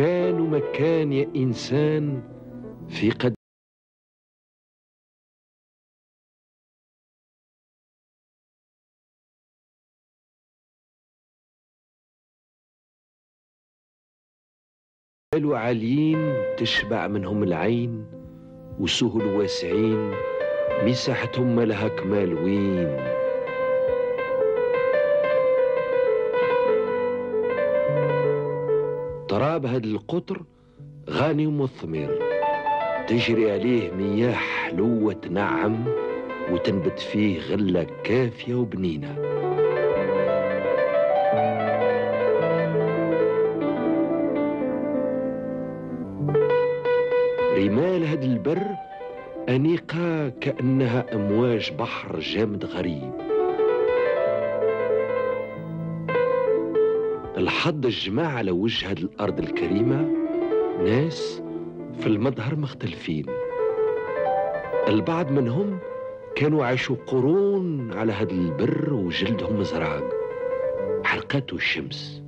كان ومكان يا إنسان في قد قالوا عاليين تشبع منهم العين، وسهل واسعين مساحتهم ما لها كمال وين. تراب هاد القطر غاني ومثمر، تجري عليه مياه حلوة تنعم، وتنبت فيه غلة كافية وبنينة. رمال هاد البر أنيقة كأنها أمواج بحر جامد غريب. الحظ الجماع على وجه هاد الأرض الكريمة ناس في المظهر مختلفين. البعض منهم كانوا عاشوا قرون على هاد البر وجلدهم مزرق، حرقته الشمس.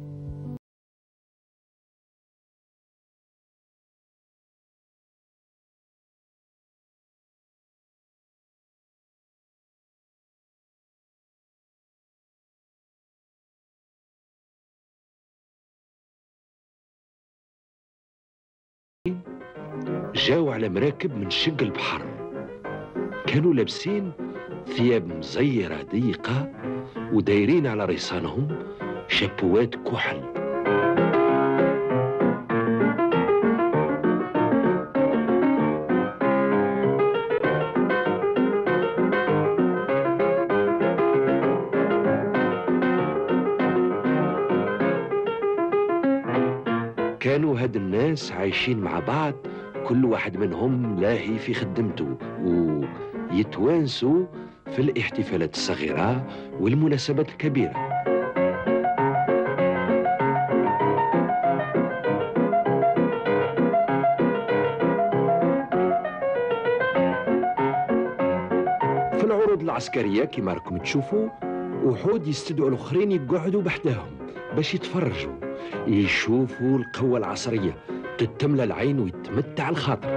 جاوا على مراكب من شق البحر، كانوا لابسين ثياب مزيرة ضيقة ودايرين على ريصانهم شابوات كحل. كانوا هاد الناس عايشين مع بعض، كل واحد منهم لاهي في خدمته، ويتوانسوا في الاحتفالات الصغيرة والمناسبات الكبيرة. في العروض العسكرية كما راكم تشوفوا، وحود يستدعوا الآخرين يقعدوا بحداهم باش يتفرجوا، يشوفوا القوة العصرية، تتملى العين ويتمتع الخاطر.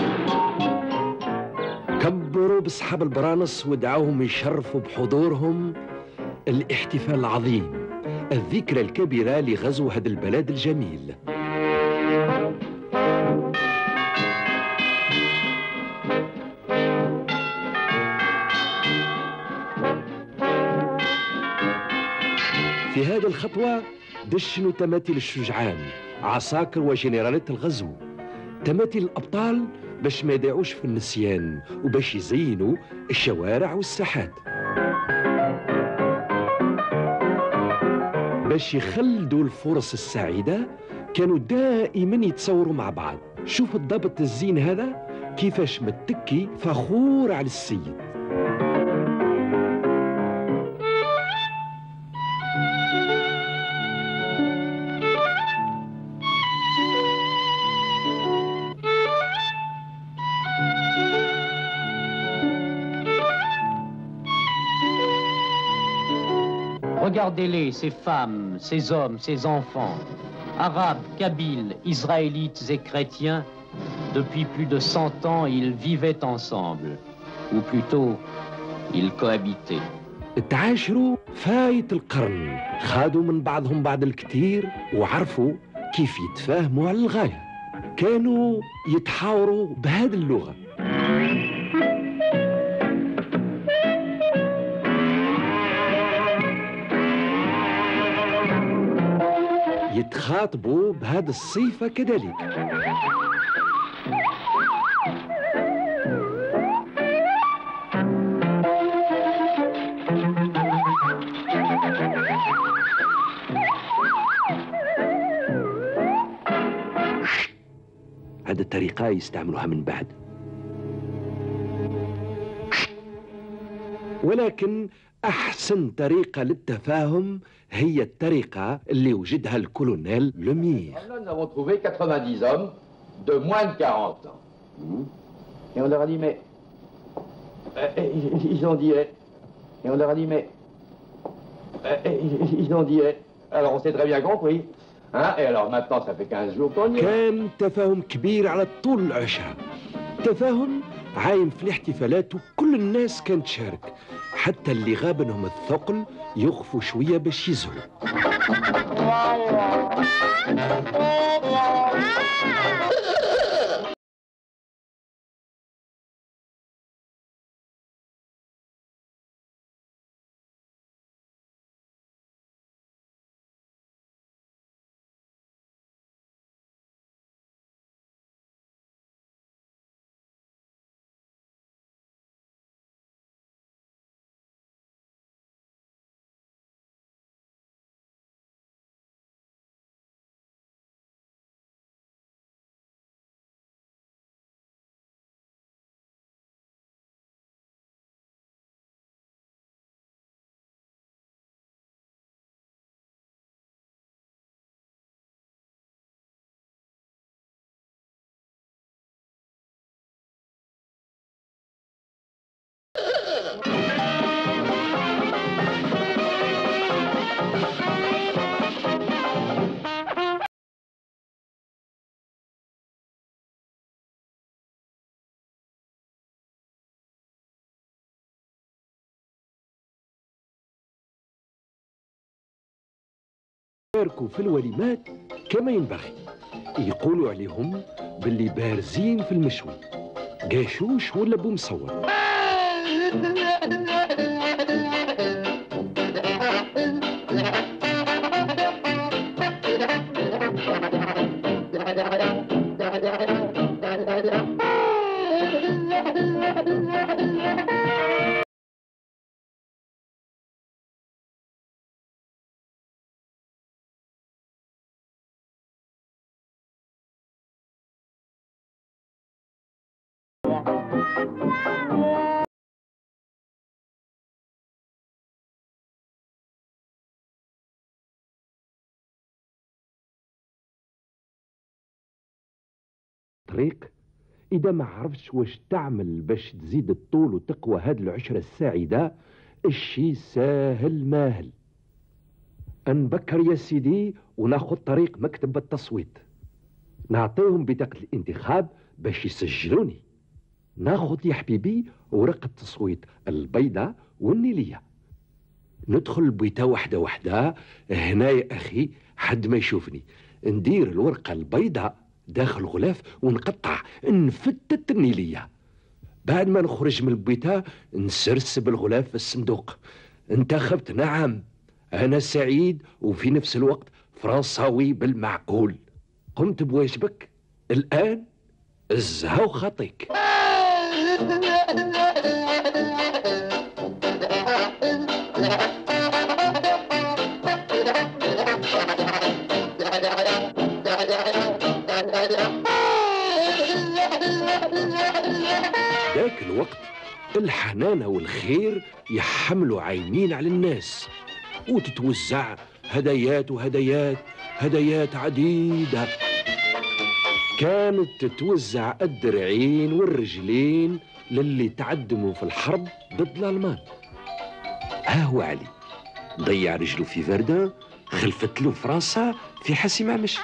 كبروا بأصحاب البرانس ودعوهم يشرفوا بحضورهم الاحتفال العظيم، الذكرى الكبيرة لغزو هذا البلد الجميل. في هذه الخطوة دشنوا تماثيل الشجعان، عساكر وجنرالات الغزو، تماثيل الأبطال باش ما يضيعوش في النسيان وباش يزينوا الشوارع والساحات، باش يخلدوا الفرص السعيدة. كانوا دائما يتصوروا مع بعض. شوف الضابط الزين هذا كيفاش متكي فخور على السيد. Regardez-les, ces femmes, ces hommes, ces enfants, arabes, kabyles, israélites et chrétiens, depuis plus de 100 ans, ils vivaient ensemble, ou plutôt, ils cohabitaient. تعاشروا فايت القرن، خادوا من بعضهم بعض الكثير وعرفوا كيف يتفاهموا على الغاية. كانوا يتحاوروا بهذه اللغة، يتخاطبوا بهذه الصفة كذلك. هذه الطريقة يستعملوها من بعد، ولكن أحسن طريقة للتفاهم هي الطريقة اللي وجدها الكولونيل لومير. Nous avons trouvé 90 hommes de moins de 40 ans. Et on leur a dit, mais... Ils ont dit, et on leur a dit, mais... Ils ont dit, alors on s'est très bien compris. Hein? Et alors maintenant, ça fait 15 jours qu'on y est. كان تفاهم كبير على طول العشاء، تفاهم عايم في الاحتفالات وكل الناس كانت تشارك، حتى اللي غاب منهم الثقل يخفوا شوية باش يزهوا. يشاركوا في الوليمات كما ينبغي، يقولوا عليهم باللي بارزين في المشوي، قاشوش ولا بومصور. طريق إذا ما عرفتش واش تعمل باش تزيد الطول وتقوى هاد العشرة السعيدة، الشي ساهل ماهل. نبكر يا سيدي وناخذ طريق مكتب التصويت، نعطيهم بطاقة الانتخاب باش يسجلوني، ناخذ يا حبيبي ورقة التصويت البيضاء والنيلية، ندخل البيتا وحدة وحدة. هنا يا أخي حد ما يشوفني، ندير الورقة البيضاء داخل غلاف ونقطع نفتت النيلية. بعد ما نخرج من البيتا نسرسب الغلاف في الصندوق. انتخبت، نعم، أنا سعيد وفي نفس الوقت فرنساوي بالمعقول. قمت بواجبك، الآن الزهو خطيك. ذاك الوقت الحنانة والخير يحملوا عينين على الناس، وتتوزع هدايات وهدايات، هدايات عديدة. كانت تتوزع الدرعين والرجلين للي تعدموا في الحرب ضد الألمان. ها هو علي ضيع رجله في فردان، خلفت له فرنسا في حسي معمش.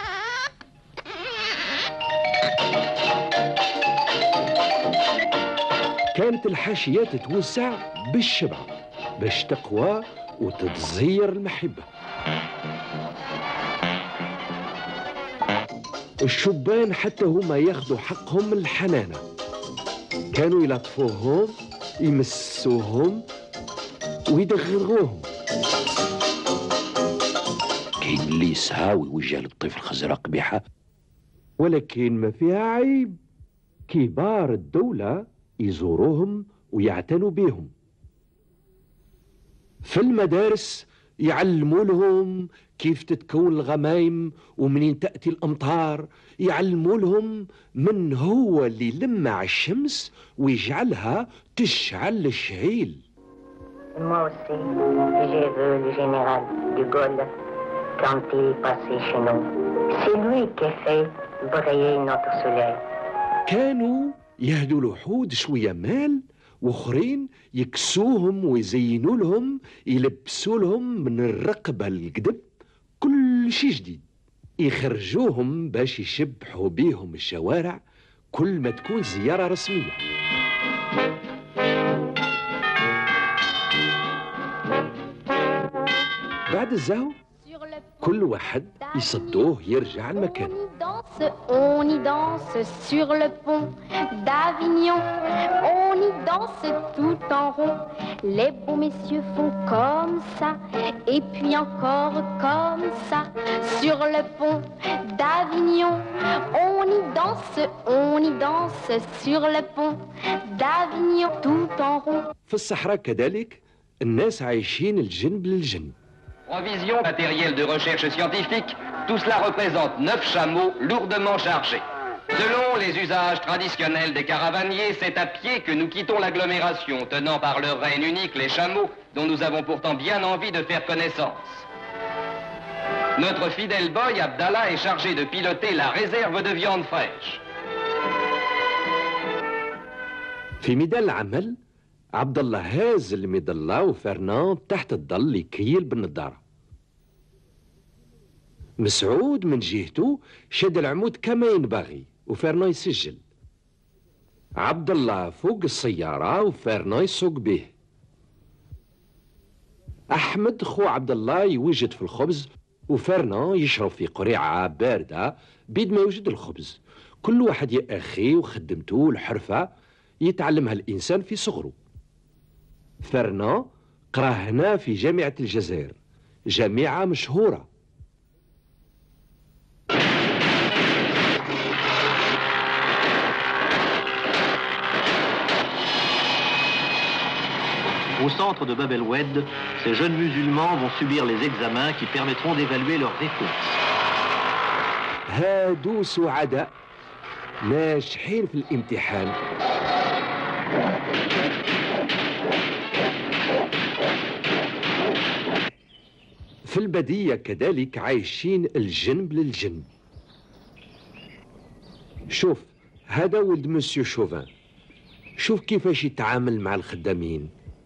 كانت الحاشيات تتوزع بالشبع باش تقوى وتتزير المحبة. الشبان حتى هما ياخذوا حقهم من الحنانة، كانوا يلطفوهم يمسوهم ويدغدغوهم. كاين اللي يسهاوي وجه للطفل خزرة قبيحة، ولكن ما فيها عيب. كبار الدولة يزوروهم ويعتنوا بهم. في المدارس يعلموا لهم كيف تتكون الغمايم ومنين تأتي الأمطار، يعلموا لهم من هو اللي يلمع الشمس ويجعلها تشعل الشعيل. Moi aussi, j'ai vu le général de Gaulle quand il est passé chez nous. C'est lui qui a fait briller notre soleil. كانوا يهدوا الوحود شوية مال، واخرين يكسوهم ويزينوا لهم، يلبسوا لهم من الرقبة للقدب كل شيء جديد. يخرجوهم باش يشبحوا بيهم الشوارع كل ما تكون زيارة رسمية. بعد الزهو كل واحد يصدوه يرجع المكان. On y danse sur le pont d'Avignon. On y danse tout en rond. Les beaux messieurs font comme ça, et puis encore comme ça. Sur le pont d'Avignon, on y danse sur le pont d'Avignon tout en rond. في الصحراء كذلك الناس عايشين الجن بالجن. Provision matériel de recherche scientifique, tout cela représente 9 chameaux lourdement chargés. Selon les usages traditionnels des caravaniers, c'est à pied que nous quittons l'agglomération, tenant par leur règne unique les chameaux, dont nous avons pourtant bien envie de faire connaissance. Notre fidèle boy Abdallah est chargé de piloter la réserve de viande fraîche. في ميدان العمل عبد الله هاز المظلة وفرنان تحت الظل يكيل بالنظارة. مسعود من جهته شد العمود كما ينبغي وفرنان يسجل. عبد الله فوق السيارة وفرنان يسوق به. أحمد خو عبد الله يوجد في الخبز وفرنان يشرب في قريعة باردة بيد ما يوجد الخبز. كل واحد يا أخي وخدمته الحرفة يتعلمها الإنسان في صغره. فرنان قرا هنا في جامعة الجزائر، جامعة مشهورة. Au centre de Bab el-Oued, ces jeunes musulmans vont subir les examens qui permettront d'évaluer leurs réponses. هادو سعداء ناجحين في الامتحان. في البدية كذلك عايشين الجن بالجن. شوف هذا ولد مسيو شوفان، شوف كيفاش يتعامل مع الخدامين،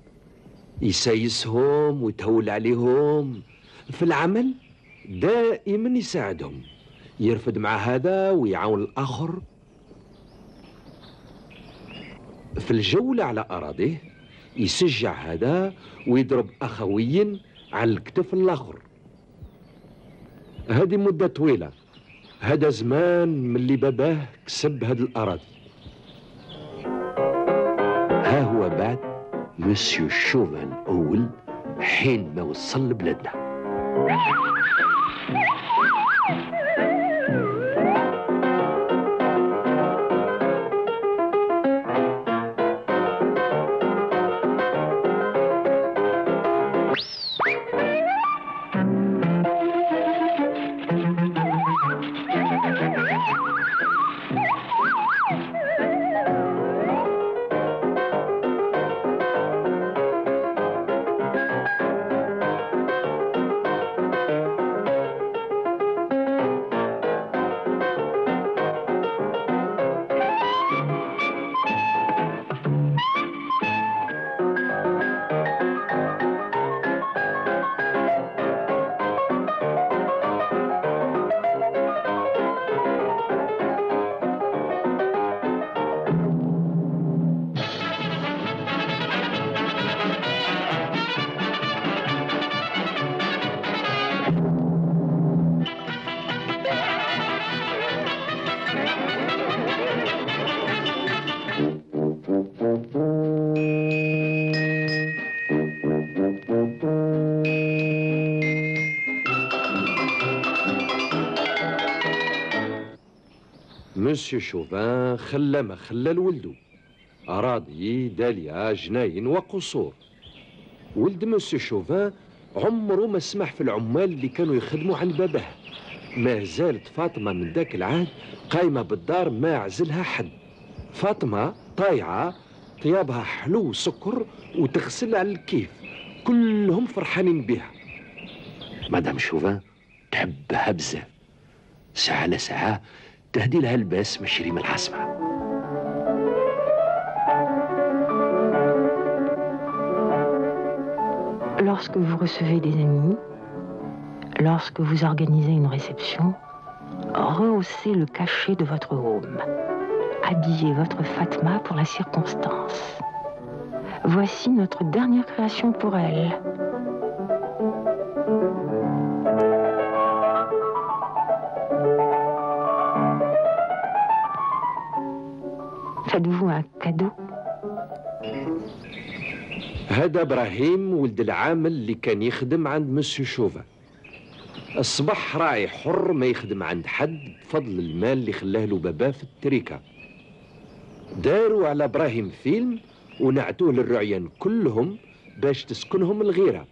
يسايسهم ويتهول عليهم. في العمل دائما يساعدهم، يرفد مع هذا ويعاون الآخر. في الجولة على أراضيه يسجع هذا ويضرب أخويا على الكتف الآخر. هذه مدة طويلة، هذا زمان من اللي باباه كسب هذه الأراضي. ها هو بعد مسيو شوفان أول حين ما وصل لبلادنا. مسيو شوفان خلى ما خلى لولدو، أراضي دالية جناين وقصور. ولد مسيو شوفان عمره ما سمح في العمال اللي كانوا يخدموا عند باباه. ما زالت فاطمة من ذاك العهد قايمة بالدار ما عزلها حد. فاطمة طايعة طيابها حلو وسكر وتغسل على الكيف، كلهم فرحانين بها. مدام شوفان تحبها بزاف، ساعة على ساعة تهدي لها الباس مشري من العصمة. Lorsque vous recevez des amis, lorsque vous organisez une réception, rehaussez le cachet de votre home. Habillez votre Fatma pour la circonstance. Voici notre dernière création pour elle. Faites-vous un cadeau. هذا إبراهيم ولد العامل اللي كان يخدم عند مسيو شوفا. الصباح راعي حر ما يخدم عند حد بفضل المال اللي خلاه له باباه في التريكة. داروا على إبراهيم فيلم ونعتوه للرعيان كلهم باش تسكنهم الغيرة.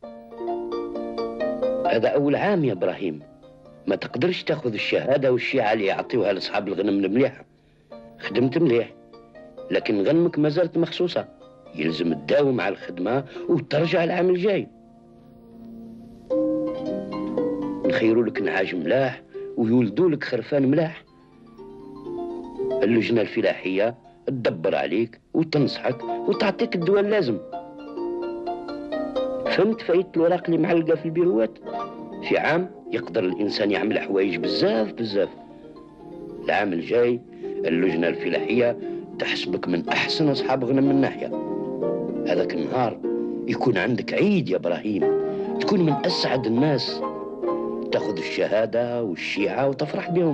هذا أول عام يا إبراهيم، ما تقدرش تاخذ الشهادة والشيعة اللي يعطيوها لأصحاب الغنم المليحة. خدمت مليح، لكن غنمك ما زالت مخصوصة، يلزم تداوم على الخدمة وترجع العام الجاي. نخيروا لك نعاج ملاح ويولدوا لك خرفان ملاح. اللجنة الفلاحية تدبر عليك وتنصحك وتعطيك الدواء اللازم. فهمت فايدة الوراق اللي معلقة في البيروات؟ في عام يقدر الإنسان يعمل حوايج بزاف بزاف. العام الجاي اللجنة الفلاحية تحسبك من أحسن أصحاب غنم الناحية. هذاك النهار يكون عندك عيد يا إبراهيم، تكون من أسعد الناس، تاخذ الشهادة والشيعة وتفرح بهم.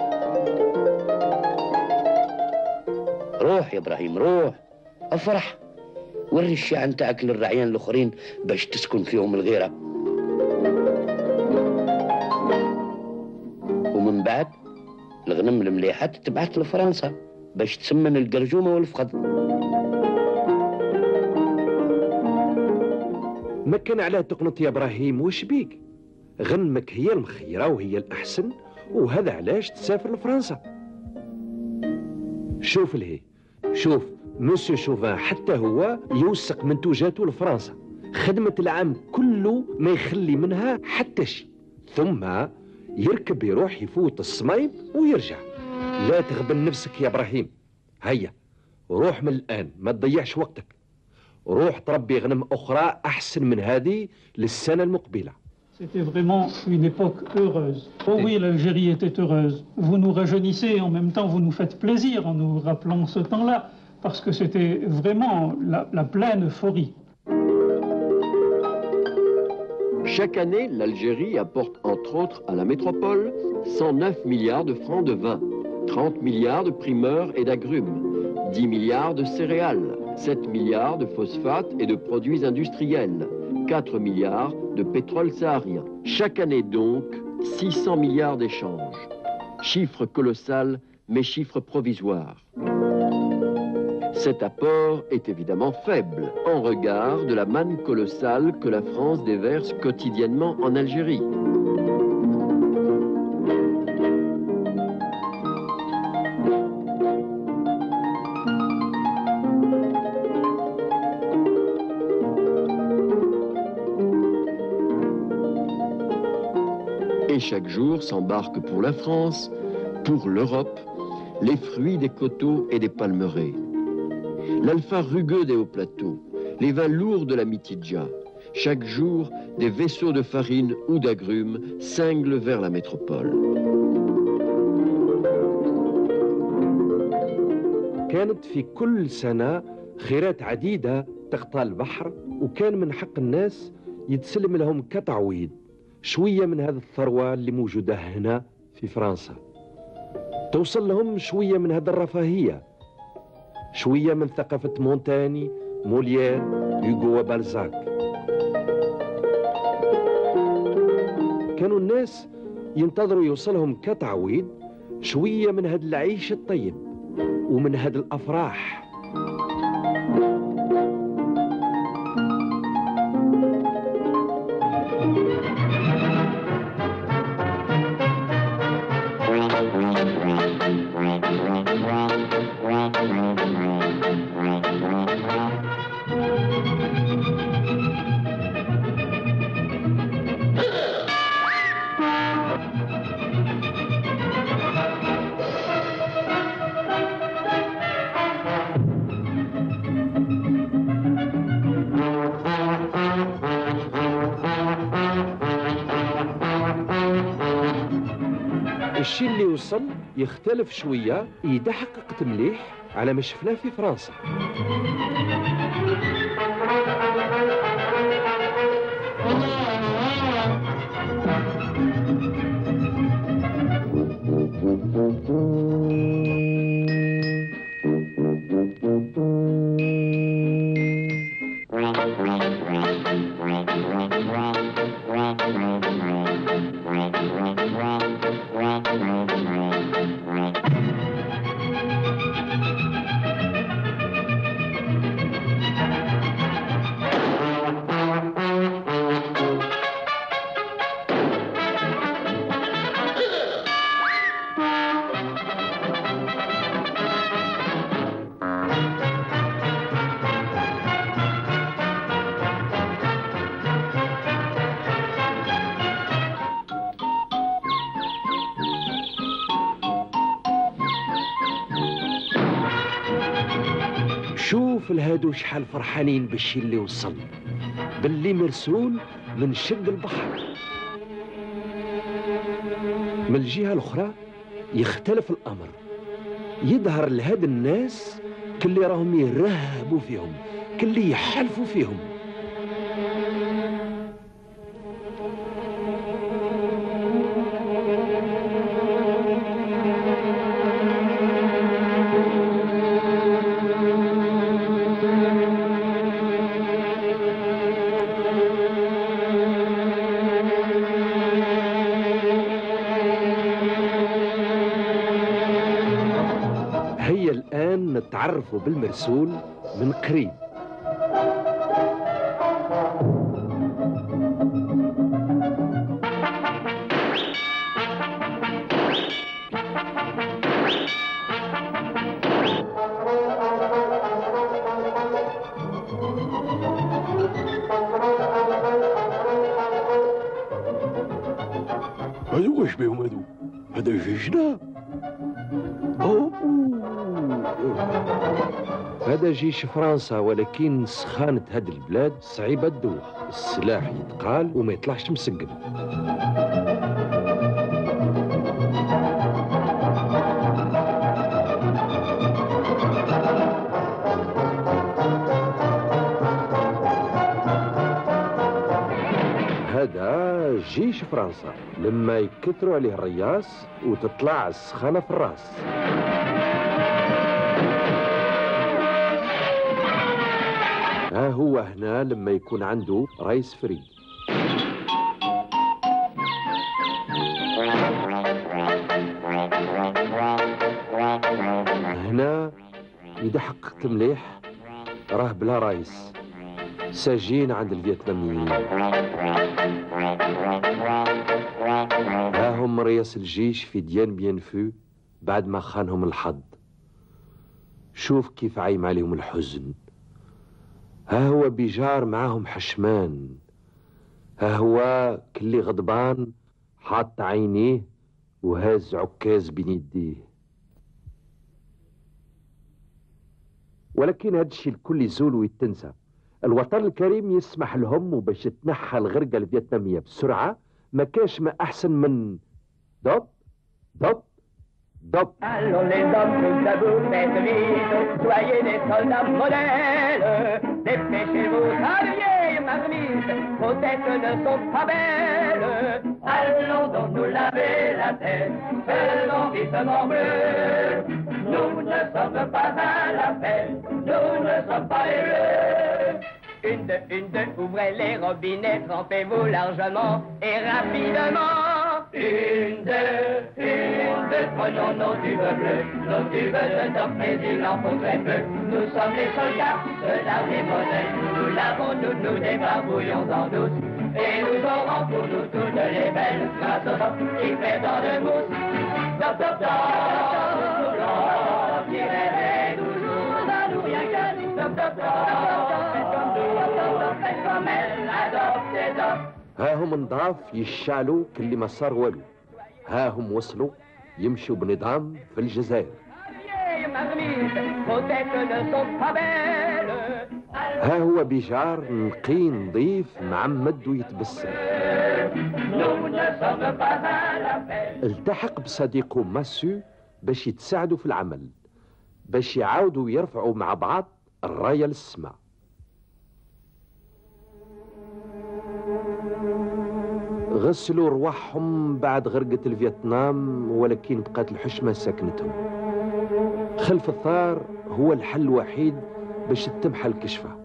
روح يا إبراهيم روح، أفرح، وري الشيعة نتاعك للرعيان الآخرين باش تسكن فيهم الغيرة. ومن بعد الغنم المليحة تبعث لفرنسا باش تسمن القرجومة والفخذ. ما كان على تقنط يا إبراهيم، وش بيك؟ غنمك هي المخيرة وهي الأحسن، وهذا علاش تسافر لفرنسا. شوف لهي، شوف مسيو شوفان حتى هو يوثق منتوجاته لفرنسا، خدمة العام كله ما يخلي منها حتى شيء، ثم يركب يروح يفوت الصميم ويرجع. لا تغبن نفسك يا إبراهيم، هيا روح من الآن، ما تضيعش وقتك، روح تربي غنم أخرى أحسن من هذه للسنة المقبلة. C'était vraiment une époque heureuse. Oh oui, l'Algérie était heureuse. Vous nous rajeunissez et en même temps vous nous faites plaisir en nous rappelant ce temps-là, parce que c'était vraiment la pleine euphorie. Chaque année, l'Algérie apporte entre autres à la métropole 109 milliards de francs de vin, 30 milliards de primeurs et d'agrumes, 10 milliards de céréales, 7 milliards de phosphates et de produits industriels, 4 milliards de pétrole saharien. Chaque année donc, 600 milliards d'échanges. Chiffre colossal, mais chiffre provisoire. Cet apport est évidemment faible en regard de la manne colossale que la France déverse quotidiennement en Algérie. Et chaque jour s'embarquent pour la France, pour l'Europe, les fruits des coteaux et des palmeraies. L'alpha rugueux des hauts plateaux, les vins lourds de la Mitidja. Chaque jour, des vaisseaux de farine ou d'agrumes cinglent vers la métropole. كانت في كل سنة خيرات عديدة تغطى البحر، وكان من حق الناس يتسلم لهم كتعويض شوية من هذه الثروة اللي موجودة هنا في فرنسا. توصل لهم شوية من هذه الرفاهية، شوية من ثقافة مونتاني، موليير، هوغو وبالزاك. كانوا الناس ينتظروا يوصلهم كتعويض شوية من هذا العيش الطيب ومن هذه الأفراح. الشيء اللي وصل يختلف شوية، يدحقق مليح على ما شفناه في فرنسا. شوف الهادو شحال فرحانين بالشي اللي وصل، باللي مرسول من شق البحر. من الجهة الأخرى يختلف الأمر، يظهر لهاد الناس كلي راهم يرهبوا فيهم، كلي يحلفوا فيهم. هيا الآن نتعرفوا بالمرسول من قريب. هادو واش بيهم هادو؟ هذا جيشنا. هذا جيش فرنسا، ولكن سخانة هاد البلاد صعيبة الدوخ، السلاح يتقال وما يطلعش مسقم. هذا جيش فرنسا لما يكثروا عليه الرياس وتطلع السخانة في الراس. ها هو هنا لما يكون عنده رئيس فريد. هنا يدحقق مليح، راه بلا رئيس، ساجين عند الفيتناميين. ها هم رئيس الجيش في ديان بيان فو بعد ما خانهم الحظ. شوف كيف عايم عليهم الحزن. ها هو بيجار معاهم حشمان، ها هو كلي غضبان حاط عينيه وهاز عكاز بين يديه. ولكن هاد الشيء الكل يزول ويتنسى. الوطن الكريم يسمح لهم، وباش تنحى الغرقة الفيتنامية بسرعة ما كاش ما أحسن من دب دب دب. Allons les hommes, tous debout, faites vite, soyez des soldats modèles. Dépêchez-vous, ta vieille marmite, vos têtes ne sont pas belles. Allons donc nous laver la tête, faisons vivement bleu. Nous ne sommes pas à la fête, nous ne sommes pas heureux. Une, ouvrez les robinets, trempez-vous largement et rapidement. Une, deux, prenons nos tubes bleus, nos tubes de top, mais il en faut très peu. Nous sommes les soldats de l'armée modèle, nous l'avons, nous débarbouillons en douce. Et nous aurons pour nous toutes les belles, grâce au top qui fait dans le mousse. Top, top, top, qui rêvait toujours à nous, rien qu'à nous. Top, top, top, faites comme nous, faites comme elle, adoptez, top. ها هم نضاف يشعلوا كل ما صار والو. ها هم وصلوا يمشوا بنظام في الجزائر. ها هو بيجار نقي نظيف معمد ويتبسم. التحق بصديقه ماسو باش يتساعدوا في العمل، باش يعاودوا يرفعوا مع بعض الراية للسماء. غسلوا رواحهم بعد غرقة الفيتنام، ولكن بقات الحشمة ساكنتهم. خلف الثار هو الحل الوحيد باش تمحى الكشفة.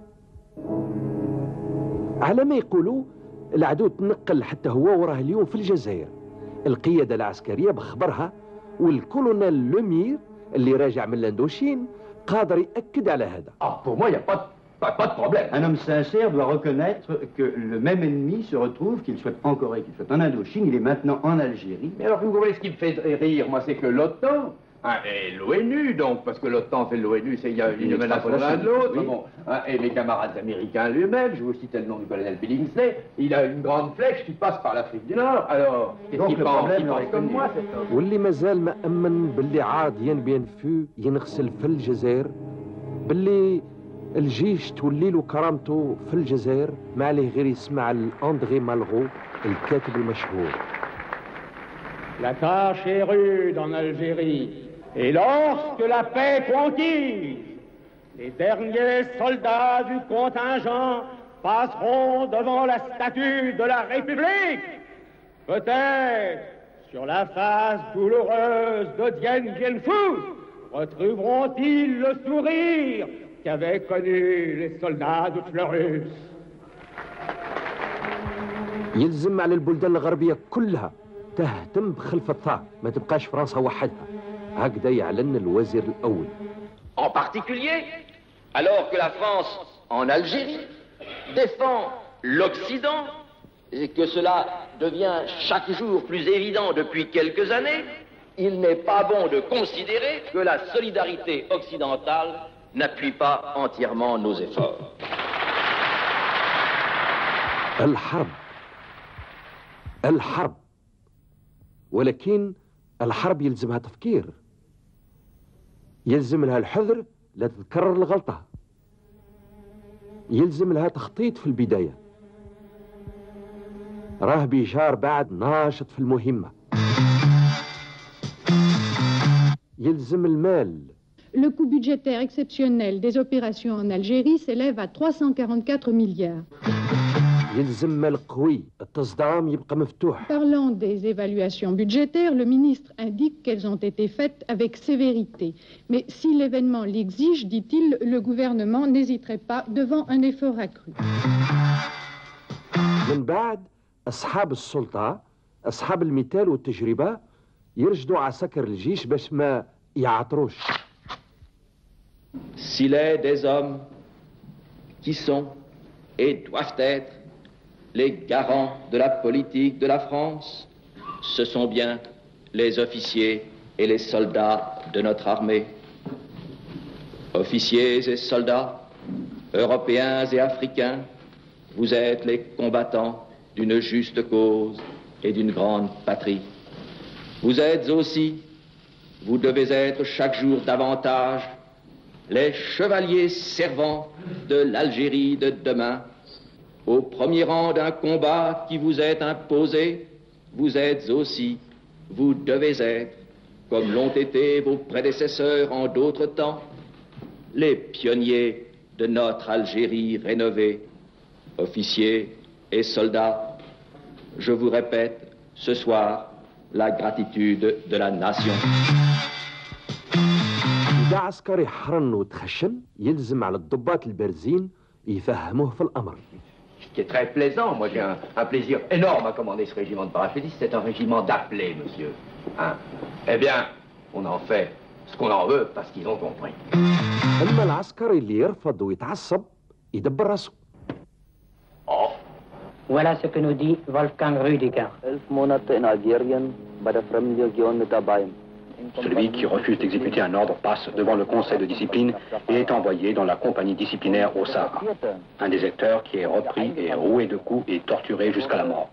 على ما يقولوا العدو تنقل حتى هو وراه اليوم في الجزائر. القيادة العسكرية بخبرها، والكولونيل لومير اللي راجع من لاندوشين قادر يأكد على هذا. Pour moi, il n'y a pas de problème. Un homme sincère doit reconnaître que le même ennemi se retrouve, qu'il soit en Corée, qu'il soit en Indochine, il est maintenant en Algérie. Mais alors, vous voyez, ce qui me fait rire, moi, c'est que l'OTAN, et l'ONU, donc, parce que l'OTAN fait l'ONU, c'est il y a une menace l'un de l'autre, oui. Bon, et mes camarades américains lui-même, je vous citais le nom du colonel Billingsley, il a une grande flèche qui passe par l'Afrique du Nord. Alors, qu'est-ce qu'il pense comme moi, cet homme? واللي مازال ما أمن باللي عاد ينبين فيه ينغسل في الجزائر، باللي الجيش تولي له كرامته في الجزائر، ما عليه غير يسمع لأندري مالغو الكاتب المشهور. La tâche est rude en Algérie, et lorsque la paix est conquise, les derniers soldats du contingent passeront devant la statue de la République. Peut-être, sur la face douloureuse de Dien Bien Phu, retrouveront-ils le sourire qu'avaient connu les soldats de Fleurus. يلزم على البلدان الغربية كلها تهتم بخلف الثار، ما تبقاش فرنسا وحدها. هكذا يعلن الوزير الأول. En particulier, alors que la France, en Algérie, défend l'Occident, et que cela devient chaque jour plus évident depuis quelques années, il n'est pas bon de considérer que la solidarité occidentale n'appuie pas entièrement nos efforts. الحرب ولكن الحرب يلزمها تفكير، يلزم لها الحذر لا تتكرر الغلطة، يلزم لها تخطيط في البداية. راه بيشار بعد ناشط في المهمة. يلزم المال. Le coût budgétaire exceptionnel des opérations en Algérie s'élève à 344 milliards. يلزم مال قوي، التصدام يبقى مفتوح. Parlant des évaluations budgétaires, le ministre indique qu'elles ont été faites avec sévérité. Mais si l'événement l'exige, dit-il, le gouvernement n'hésiterait pas devant un effort accru. من بعد أصحاب السلطة، أصحاب المثال والتجربة يرشدوا عسكر الجيش باش ما يعطروش. S'il est des hommes qui sont et doivent être les garants de la politique de la France, ce sont bien les officiers et les soldats de notre armée. Officiers et soldats, européens et africains, vous êtes les combattants d'une juste cause et d'une grande patrie. Vous êtes aussi, vous devez être chaque jour davantage les chevaliers servants de l'Algérie de demain. Au premier rang d'un combat qui vous est imposé, vous êtes aussi, vous devez être, comme l'ont été vos prédécesseurs en d'autres temps, les pionniers de notre Algérie rénovée. Officiers et soldats, je vous répète ce soir la gratitude de la nation. إذا عسكري حرن وتخشن يلزم على الضباط البارزين يفهموه في الأمر. Ce qui est très plaisant, moi j'ai un plaisir énorme à commander ce régiment de parachutistes, c'est un régiment d'appelés, monsieur. Hein? Eh bien, on en fait ce qu'on en veut parce qu'ils ont compris. أما العسكري اللي يرفض ويتعصب يدبر راسه. Voilà ce que nous dit Wolfgang Rüdiger. 11 Monate in Algerien bei der Fremdenlegion mit dabei. Celui qui refuse d'exécuter un ordre passe devant le conseil de discipline et est envoyé dans la compagnie disciplinaire au Sahara. Un déserteur qui est repris et roué de coups et torturé jusqu'à la mort.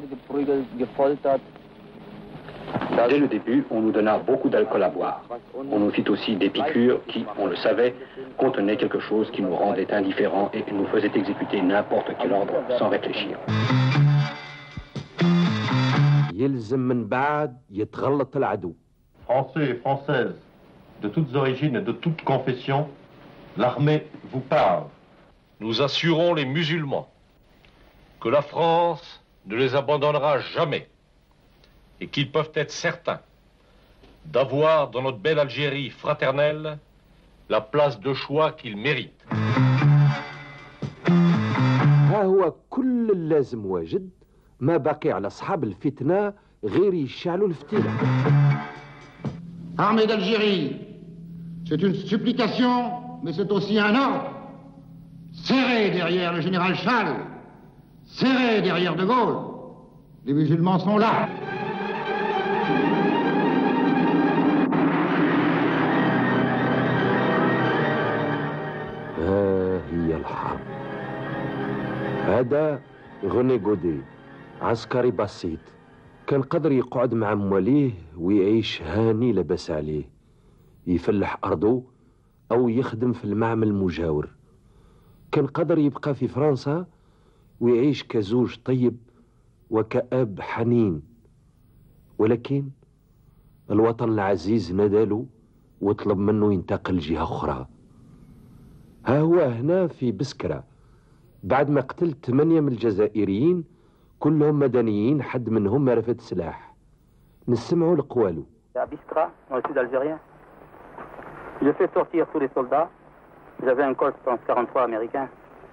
Dès le début, on nous donna beaucoup d'alcool à boire. On nous fit aussi des piqûres qui, on le savait, contenaient quelque chose qui nous rendait indifférents et nous faisait exécuter n'importe quel ordre sans réfléchir. يلزم من بعد يتغلط العدو. Français et Françaises, de toutes origines et de toutes confessions, l'armée vous parle. Nous assurons les musulmans que la France ne les abandonnera jamais et qu'ils peuvent être certains d'avoir dans notre belle Algérie fraternelle la place de choix qu'ils méritent. ها هو كل اللازم واجد، ما باقي على أصحاب الفتنة غير يشعلوا الفتيلة. Armée d'Algérie, c'est une supplication, mais c'est aussi un ordre. Serrez derrière le général Chal, serrez derrière De Gaulle. Les musulmans sont là. هي الحرب. هذا غني غودي، عسكري بسيط، كان قدر يقعد مع مواليه ويعيش هاني لباس عليه، يفلح أرضه أو يخدم في المعمل المجاور. كان قدر يبقى في فرنسا ويعيش كزوج طيب وكأب حنين، ولكن الوطن العزيز ناداله وطلب منه ينتقل جهة أخرى. ها هو هنا في بسكرة بعد ما قتل 8 من الجزائريين كلهم مدنيين، حد منهم ما رفد سلاح. نسمعوا لقوالو. À Biskra, dans le sud algérien. Je fais sortir tous les soldats. J'avais un Colt 43 américain.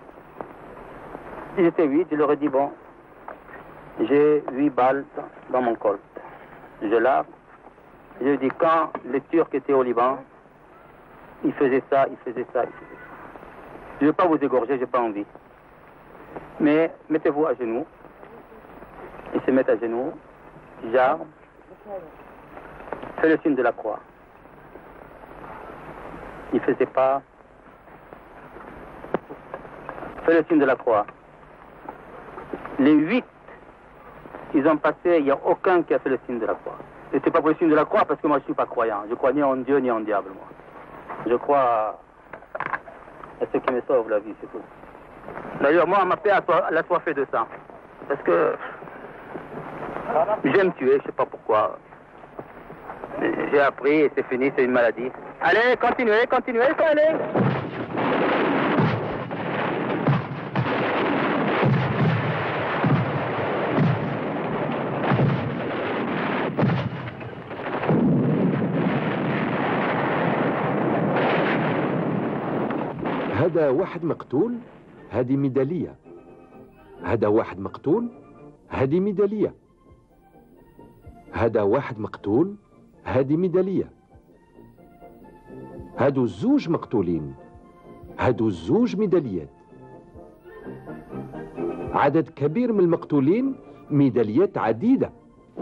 Ils étaient 8, je leur ai dit bon, j'ai 8 balles dans mon Colt. Je l'arme. Je lui ai dit quand les Turcs étaient au Liban, ils faisaient ça, ils faisaient ça, ils faisaient ça. Je ne vais pas vous égorger, j'ai pas envie. Mais mettez-vous à genoux. Ils se mettent à genoux. J'arme. Fais le signe de la croix. Il ne faisait pas. Fais le signe de la croix. Les 8, ils ont passé, il n'y a aucun qui a fait le signe de la croix. Et c'est pas pour le signe de la croix parce que moi je ne suis pas croyant. Je crois ni en Dieu ni en diable, moi. Je crois à ce qui me sauve la vie, c'est tout. D'ailleurs, moi, ma paix a soifé de sang. Parce que j'aime tuer, je ne sais pas pourquoi. J'ai appris et c'est fini, c'est une maladie. Allez, continuez, continuez, allez. هذا واحد مقتول، هذه ميدالية. هذا واحد مقتول، هذه ميدالية. هذا واحد مقتول، هذه ميدالية. هادو الزوج مقتولين، هادو الزوج ميداليات. عدد كبير من المقتولين، ميداليات عديدة.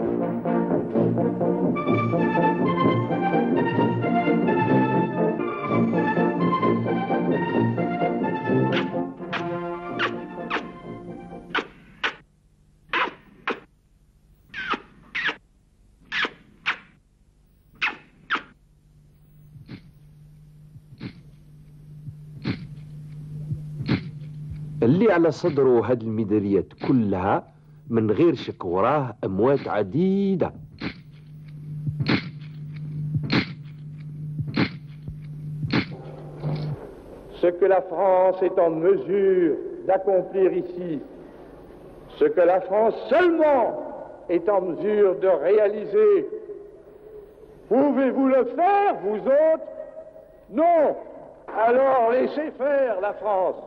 اللي على صدره هاد الميداليات كلها من غير شك وراه أموات عديدة. Ce que la France est en mesure d'accomplir ici, ce que la France seulement est en mesure de réaliser, pouvez-vous le faire, vous autres? Non. Alors laissez faire la France.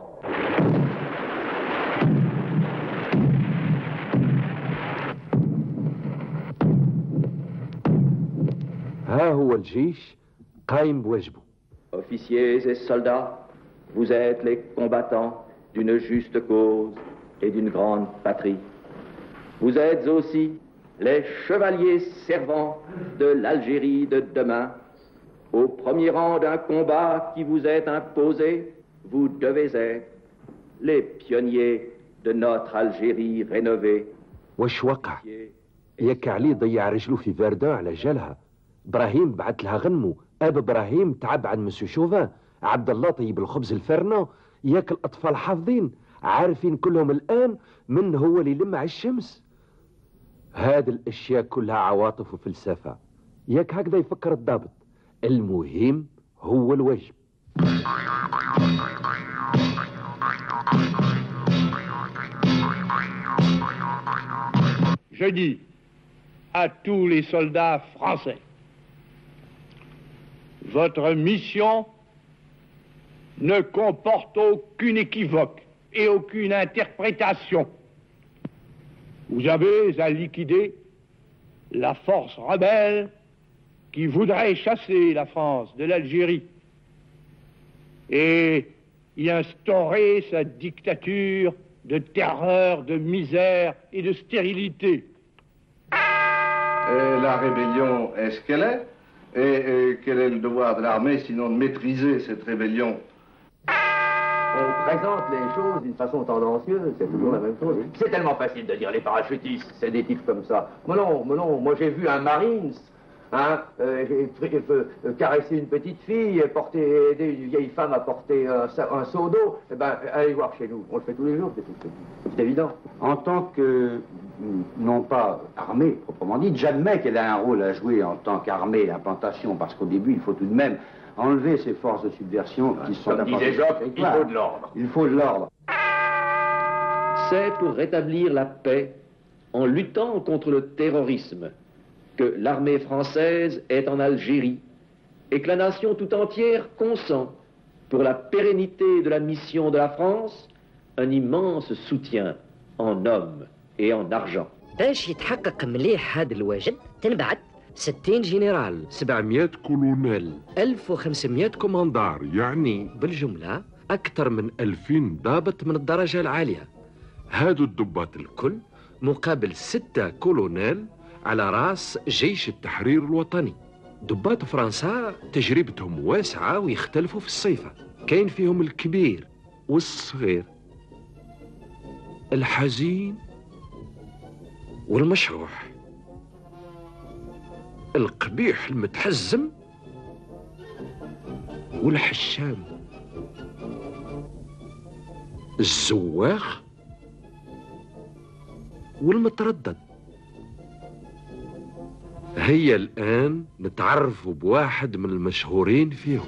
ها هو الجيش قايم بواجبه. Officiers et soldats, vous êtes les combattants d'une juste cause et d'une grande patrie. Vous êtes aussi les chevaliers servants de l'Algérie de demain. Au premier rang d'un combat qui vous est imposé, vous devez être les pionniers de notre Algérie rénovée. واش وقع؟ ياك علي ضيع رجله في فاردان على جالها. ابراهيم بعت لها غنمو، اب ابراهيم تعب عن مسيو شوفان، عبد الله طيب الخبز الفرنو، ياك الاطفال حافظين عارفين كلهم الان من هو اللي يلمع الشمس. هذه الأشياء كلها عواطف وفلسفة، ياك هكذا يفكر الضابط. المهم هو الواجب. Je dis à tous les soldats français, votre mission ne comporte aucune équivoque et aucune interprétation. Vous avez à liquider la force rebelle qui voudrait chasser la France de l'Algérie et y instaurer sa dictature de terreur, de misère et de stérilité. Et la rébellion est ce qu'elle est, et quel est le devoir de l'armée sinon de maîtriser cette rébellion? On présente les choses d'une façon tendancieuse, c'est toujours la même chose. C'est tellement facile de dire les parachutistes, c'est des types comme ça. Mais non, moi j'ai vu un Marines, caresser une petite fille, aider une vieille femme à porter un seau d'eau. Eh ben, allez voir chez nous, on le fait tous les jours, c'est évident. En tant que, non pas armée proprement dit, j'admets qu'elle a un rôle à jouer en tant qu'armée d'implantation, parce qu'au début, il faut tout de même enlever ces forces de subversion qui sont Comme disait Job, il faut de l'ordre. Il faut de l'ordre. C'est pour rétablir la paix en luttant contre le terrorisme que l'armée française est en Algérie et que la nation tout entière consent pour la pérennité de la mission de la France un immense soutien en hommes et en argent. باش يتحقق مليح هذا الواجب تنبعث 60 جنرال، 700 كولونيل، 1500 كوماندار، يعني بالجملة أكثر من 2000 ضابط من الدرجة العالية. هادو الضباط الكل مقابل 6 كولونيل على رأس جيش التحرير الوطني. ضباط فرنسا تجربتهم واسعة ويختلفوا في الصيفة، كاين فيهم الكبير والصغير، الحزين والمشروح، القبيح المتحزم والحشام، الزواخ والمتردد. هيا الآن نتعرف بواحد من المشهورين فيهم.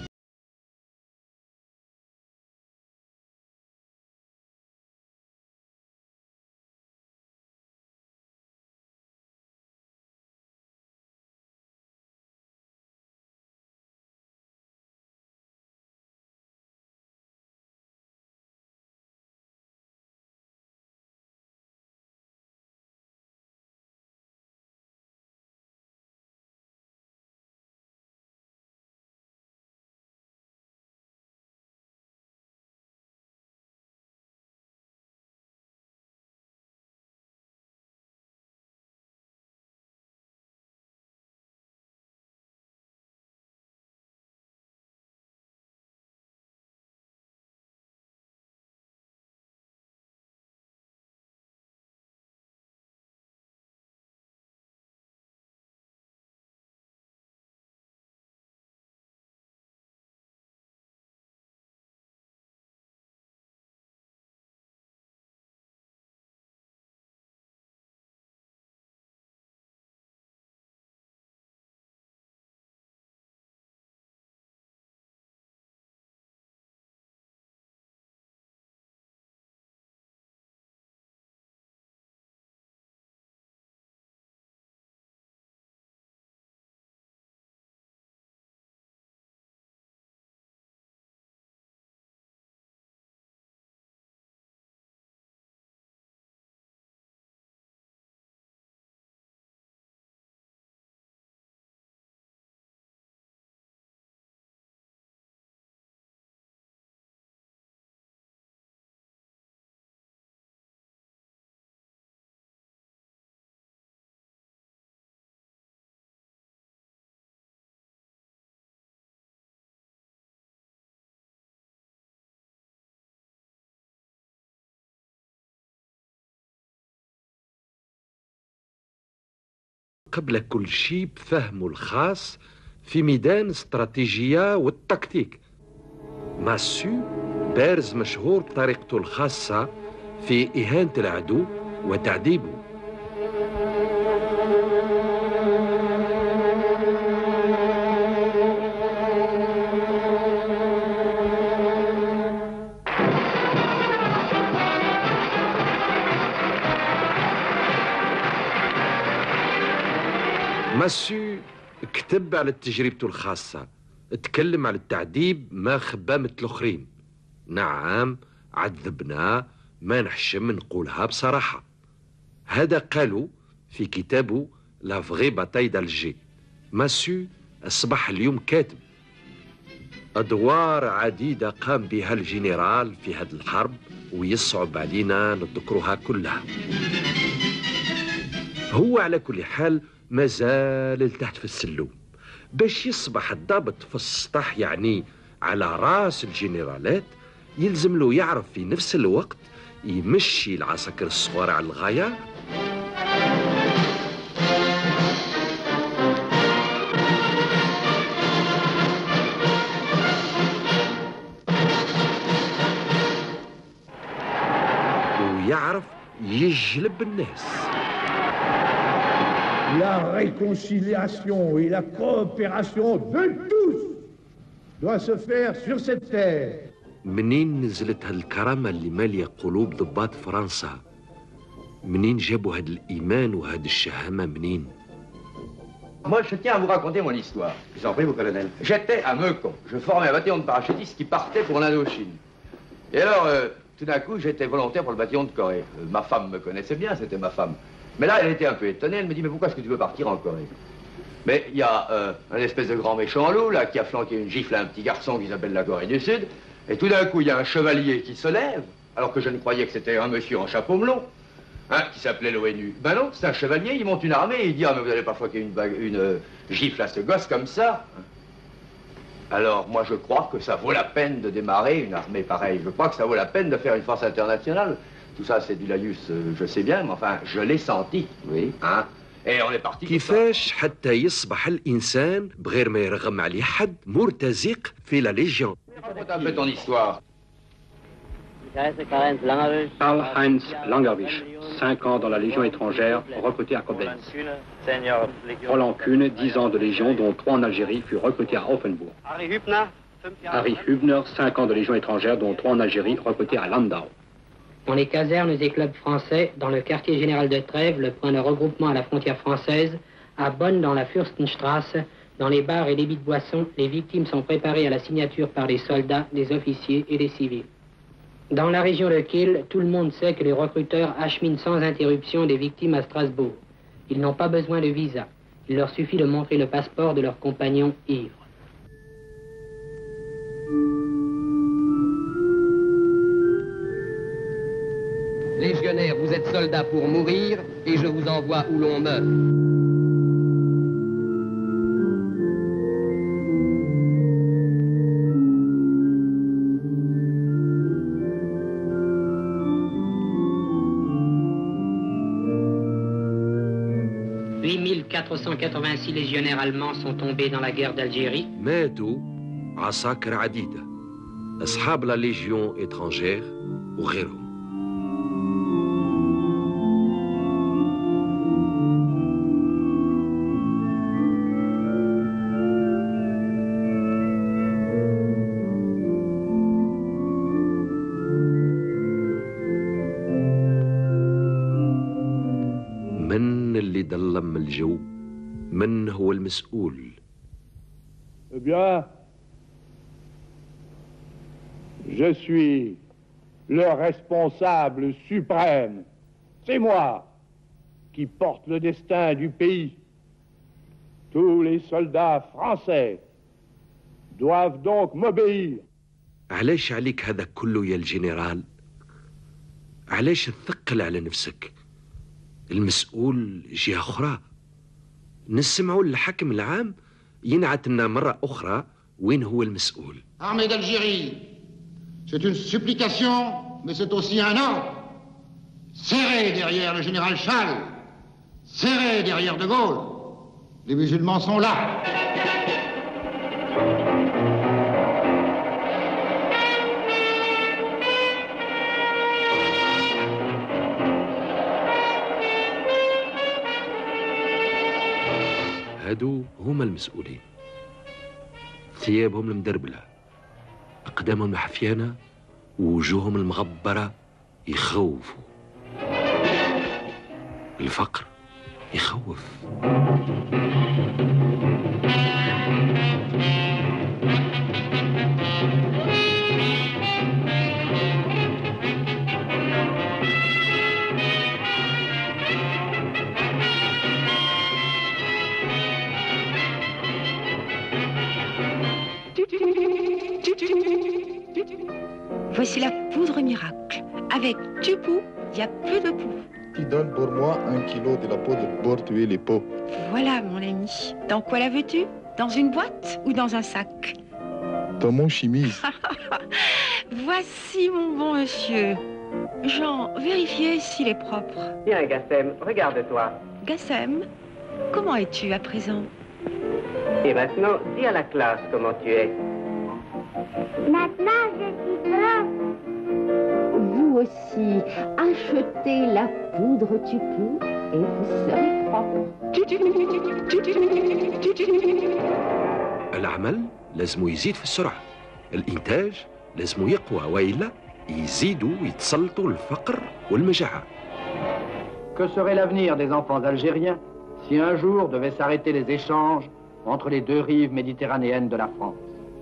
قبل كل شيء بفهمه الخاص في ميدان الاستراتيجية والتكتيك. ماسو بارز مشهور بطريقته الخاصة في إهانة العدو وتعذيبه. ماسو كتب على تجربته الخاصة، تكلم على التعذيب ما خباه مثل الآخرين. نعم عذبناه، ما نحشم نقولها بصراحة. هذا قالوا في كتابه لا فغي باتاي دالجي. ماسو أصبح اليوم كاتب. أدوار عديدة قام بها الجنرال في هذه الحرب ويصعب علينا نذكرها كلها. هو على كل حال مازال تحت في السلوم. باش يصبح الضابط في السطح يعني على راس الجنرالات، يلزم له يعرف في نفس الوقت يمشي العساكر الصغار على الغاية، ويعرف يجلب الناس. La réconciliation et la coopération de tous doit se faire sur cette terre. منين نزلت هالكرامة اللي مالية قلوب ضباط فرنسا؟ منين جابوا هاد الإيمان وهاد الشهامة منين؟ Moi, je tiens à vous raconter mon histoire. Je vous en prie, mon colonel. J'étais à Meucon. Je formais un bataillon de parachutistes qui partait pour l'Indochine. Et alors, tout d'un coup, j'étais volontaire pour le bataillon de Corée. Ma femme me connaissait bien, c'était ma femme. Mais là, elle était un peu étonnée. Elle me dit, mais pourquoi est-ce que tu veux partir en Corée? Mais il y a un espèce de grand méchant loup, là, qui a flanqué une gifle à un petit garçon qui s'appelle la Corée du Sud. Et tout d'un coup, il y a un chevalier qui se lève, alors que je ne croyais que c'était un monsieur en chapeau melon, hein, qui s'appelait l'ONU. Ben non, c'est un chevalier, il monte une armée et il dit, ah, mais vous n'allez pas flanquer une gifle à ce gosse comme ça. Alors, moi, je crois que ça vaut la peine de démarrer une armée pareille. Je crois que ça vaut la peine de faire une force internationale. Tout ça, c'est du laïus, je sais bien, mais enfin, je l'ai senti, oui, hein. Et on est parti. كيفاش حتى يصبح الإنسان بغير ما يرغم عليه حد مرتزق في لا ليجيون. Raconte un peu ton histoire. Karl-Heinz Langerwisch, 5 ans dans la Légion étrangère, recruté à Koblenz. Roland Kuhn, 10 ans de Légion, dont 3 en Algérie, fut recruté à Offenbourg. Harry Hübner, 5 ans de Légion étrangère, dont 3 en Algérie, recruté à Landau. Dans les casernes et clubs français, dans le quartier général de Trèves, le point de regroupement à la frontière française, à Bonn dans la Fürstenstrasse, dans les bars et débits de boissons, les victimes sont préparées à la signature par des soldats, des officiers et des civils. Dans la région de Kiel, tout le monde sait que les recruteurs acheminent sans interruption des victimes à Strasbourg. Ils n'ont pas besoin de visa. Il leur suffit de montrer le passeport de leurs compagnons ivres. Légionnaires, vous êtes soldats pour mourir et je vous envoie où l'on meurt. « 486 légionnaires allemands sont tombés dans la guerre d'Algérie. ماتوا عساكر عديدة، أصحاب لا ليجيون إترانجير وغيرهم. من اللي ظلم الجو؟ من هو المسؤول؟ Eh bien, je suis le responsable suprême. C'est moi qui porte le destin du pays. Tous les soldats français doivent donc m'obéir. علاش عليك هذا كله يا الجنرال؟ علاش تثقل على نفسك؟ المسؤول جهة أخرى. نسمعوا الحكم العام ينعت لنا مرة أخرى وين هو المسؤول. Armée d'Algérie, c'est une supplication, mais c'est aussi un ordre. Serrez derrière le général Schall, serrez derrière De Gaulle. Les musulmans sont là. هادو هما المسؤولين، ثيابهم المدربلة، أقدامهم الحفيانة ووجوههم المغبرة يخوفوا. الفقر يخوف. Voici la poudre miracle. Avec du pou, il y a peu de pou. Qui donne pour moi 1 kilo de la poudre pour tuer les poux. Voilà, mon ami. Dans quoi la veux-tu? Dans une boîte ou dans un sac? Dans mon chemise. Voici, mon bon monsieur. Jean, vérifiez s'il est propre. Tiens, Gassem, regarde-toi. Gassem, comment es-tu à présent? Et maintenant, dis à la classe comment tu es. Maintenant, je suis propre. Vous aussi, achetez la poudre Tupou et vous serez propre. العمل لازم يزيد في السرعة، الإنتاج لازم يقوى، وإلا يزيدوا يتسلطوا الفقر والمجاعة. Que serait l'avenir des enfants algériens si un jour devaient s'arrêter les échanges entre les deux rives méditerranéennes de la France?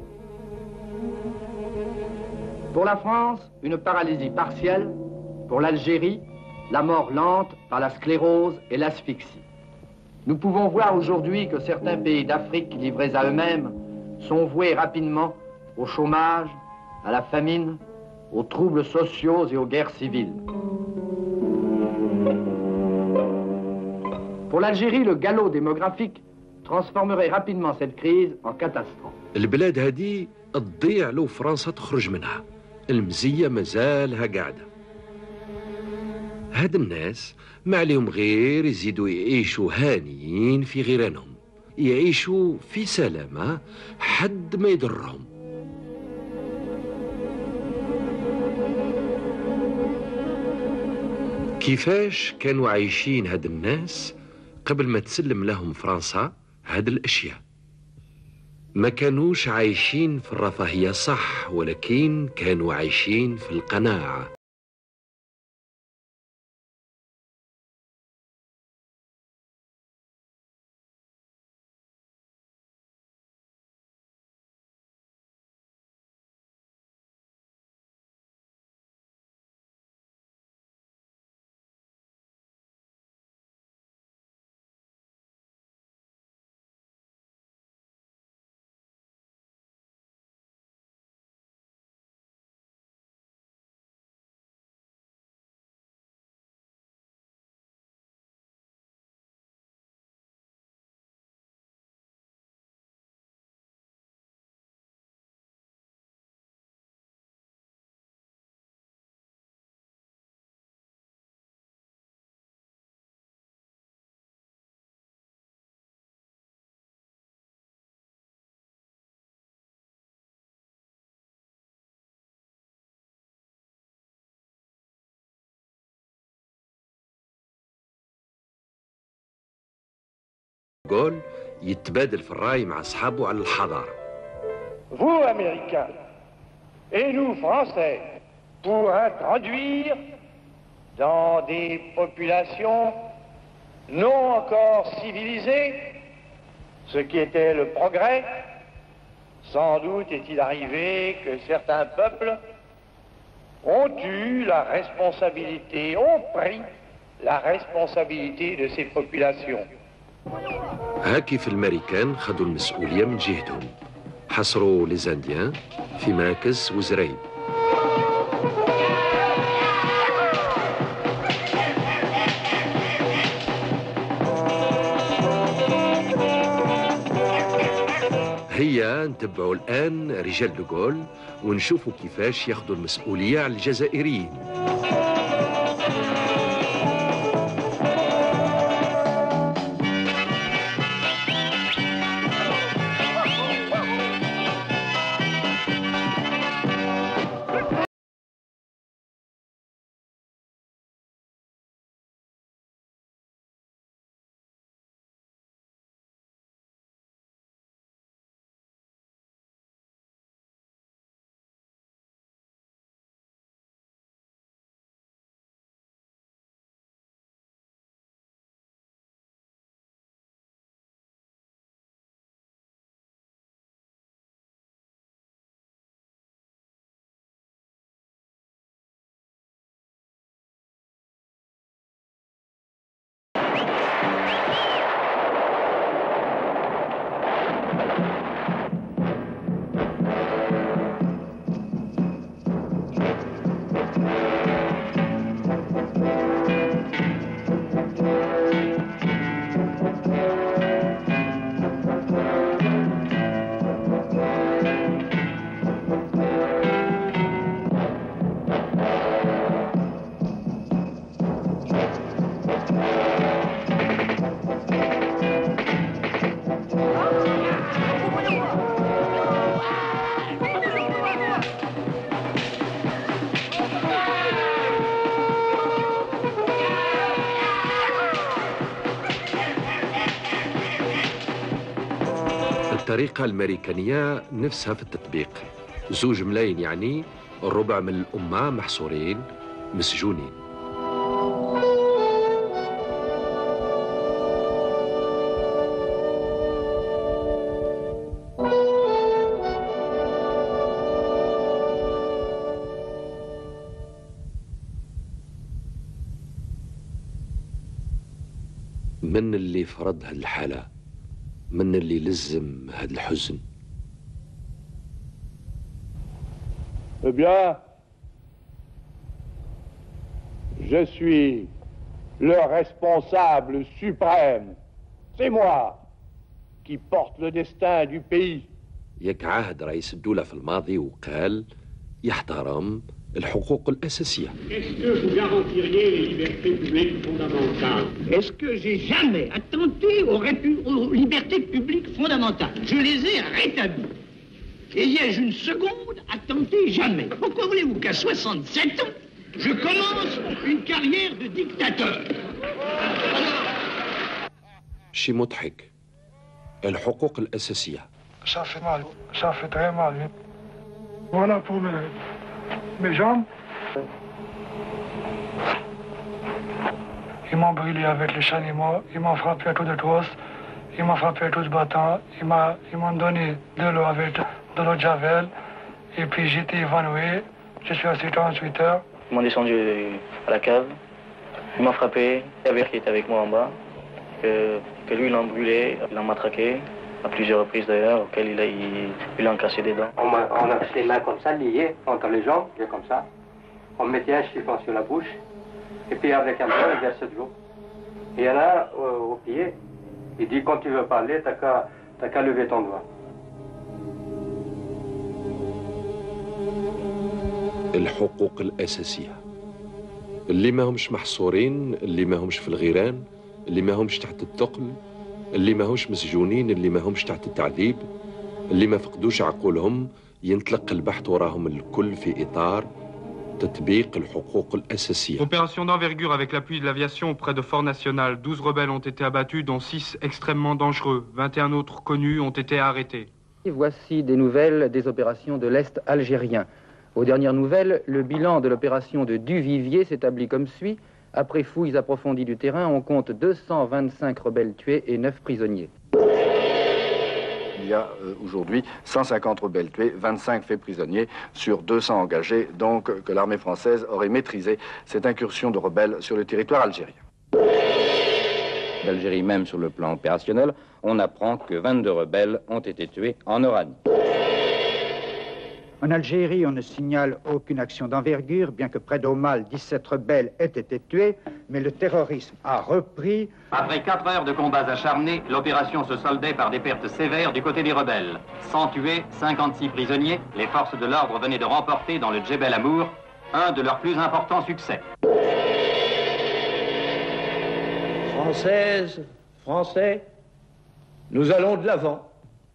Pour la France, une paralysie partielle. Pour l'Algérie, la mort lente par la sclérose et l'asphyxie. Nous pouvons voir aujourd'hui que certains pays d'Afrique livrés à eux-mêmes sont voués rapidement au chômage, à la famine, aux troubles sociaux et aux guerres civiles. Pour l'Algérie, le galop démographique transformerait rapidement cette crise en catastrophe. البلاد هذه تضيع لو فرنسا تخرج منها، المزية مازالها قاعدة. هاد الناس ما عليهم غير يزيدوا يعيشوا هانيين في غيرانهم، يعيشوا في سلامة حد ما يضرهم. كيفاش كانوا عايشين هاد الناس قبل ما تسلم لهم فرنسا هاد الأشياء؟ ما كانوش عايشين في الرفاهية صح، ولكن كانوا عايشين في القناعة. جول يتبادل في الرأي مع أصحابه على الحضارة. Vous, Américains, et nous, Français, pour introduire dans des populations non encore civilisées ce qui était le progrès, sans doute est-il arrivé que certains peuples ont eu la responsabilité, ont pris la responsabilité de ces populations. هاكي في الأمريكان خدوا المسؤولية من جهتهم، حصروا ليزانديان في مراكز وزرايب. هيا نتبعوا الآن رجال دوغول ونشوفوا كيفاش ياخدوا المسؤولية على الجزائريين. الطريقة الأمريكانية نفسها في التطبيق. 2 ملايين يعني الربع من الأمة محصورين مسجونين. من اللي فرض هذه الحالة؟ من اللي لزم هذا الحزن؟ Eh bien, je suis le responsable suprême. C'est moi qui porte le destin du pays. ياك عاهد رئيس الدولة في الماضي وقال يحترم الحقوق الأساسية. Est-ce que vous garantiriez les libertés publiques fondamentales? Est-ce que j'ai jamais attenté aux libertés publiques fondamentales? Je les ai rétablies. Et y ai-je une seconde attenté? Jamais. Pourquoi voulez-vous qu'à 67 ans, je commence une carrière de dictateur? شي مضحك. الحقوق الأساسية. Ça fait mal, ça fait très mal. Voilà pour mes jambes. Ils m'ont brûlé avec les chalumeaux, ils m'ont frappé à coups de crosse, ils m'ont frappé à coups de bâton, ils m'ont donné de l'eau avec de l'eau de javel, et puis j'étais évanoui, je suis resté 48 heures. Ils m'ont descendu à la cave, ils m'ont frappé, il y avait qui était avec moi en bas, que lui il l'a brûlé, il l'a matraqué, à plusieurs reprises d'ailleurs, auquel il a cassé des dents. On a les mains comme ça, liées entre les jambes, comme ça. On mettait un chiffon sur la bouche, et puis avec un bras, il versait de l'eau. Et il y en a au pied, il dit quand tu veux parler, t'as qu'à lever ton doigt. الحقوق الأساسية اللي ما همش محصورين، اللي ما همش في الغيران، اللي ما همش تحت الثقل، اللي ما همش مسجونين، اللي ما همش تحت التعذيب، اللي ما فقدوش عقولهم، ينطلق البحث وراهم الكل في إطار تطبيق الحقوق الأساسية. Opération d'envergure avec l'appui de l'aviation auprès de Fort National. 12 rebelles ont été abattus, dont 6 extrêmement dangereux. 21 autres connus ont été arrêtés. Et voici des nouvelles des opérations de l'Est algérien. Aux dernières nouvelles, le bilan de l'opération de Duvivier s'établit comme suit. Après fouilles approfondies du terrain, on compte 225 rebelles tués et 9 prisonniers. Il y a aujourd'hui 150 rebelles tués, 25 faits prisonniers sur 200 engagés, donc que l'armée française aurait maîtrisé cette incursion de rebelles sur le territoire algérien. D'Algérie même sur le plan opérationnel, on apprend que 22 rebelles ont été tués en Oranie. En Algérie, on ne signale aucune action d'envergure, bien que près d'Aumale, 17 rebelles aient été tués, mais le terrorisme a repris. Après 4 heures de combats acharnés, l'opération se soldait par des pertes sévères du côté des rebelles. 100 tués, 56 prisonniers, les forces de l'ordre venaient de remporter dans le Djebel Amour un de leurs plus importants succès. Françaises, Français, nous allons de l'avant.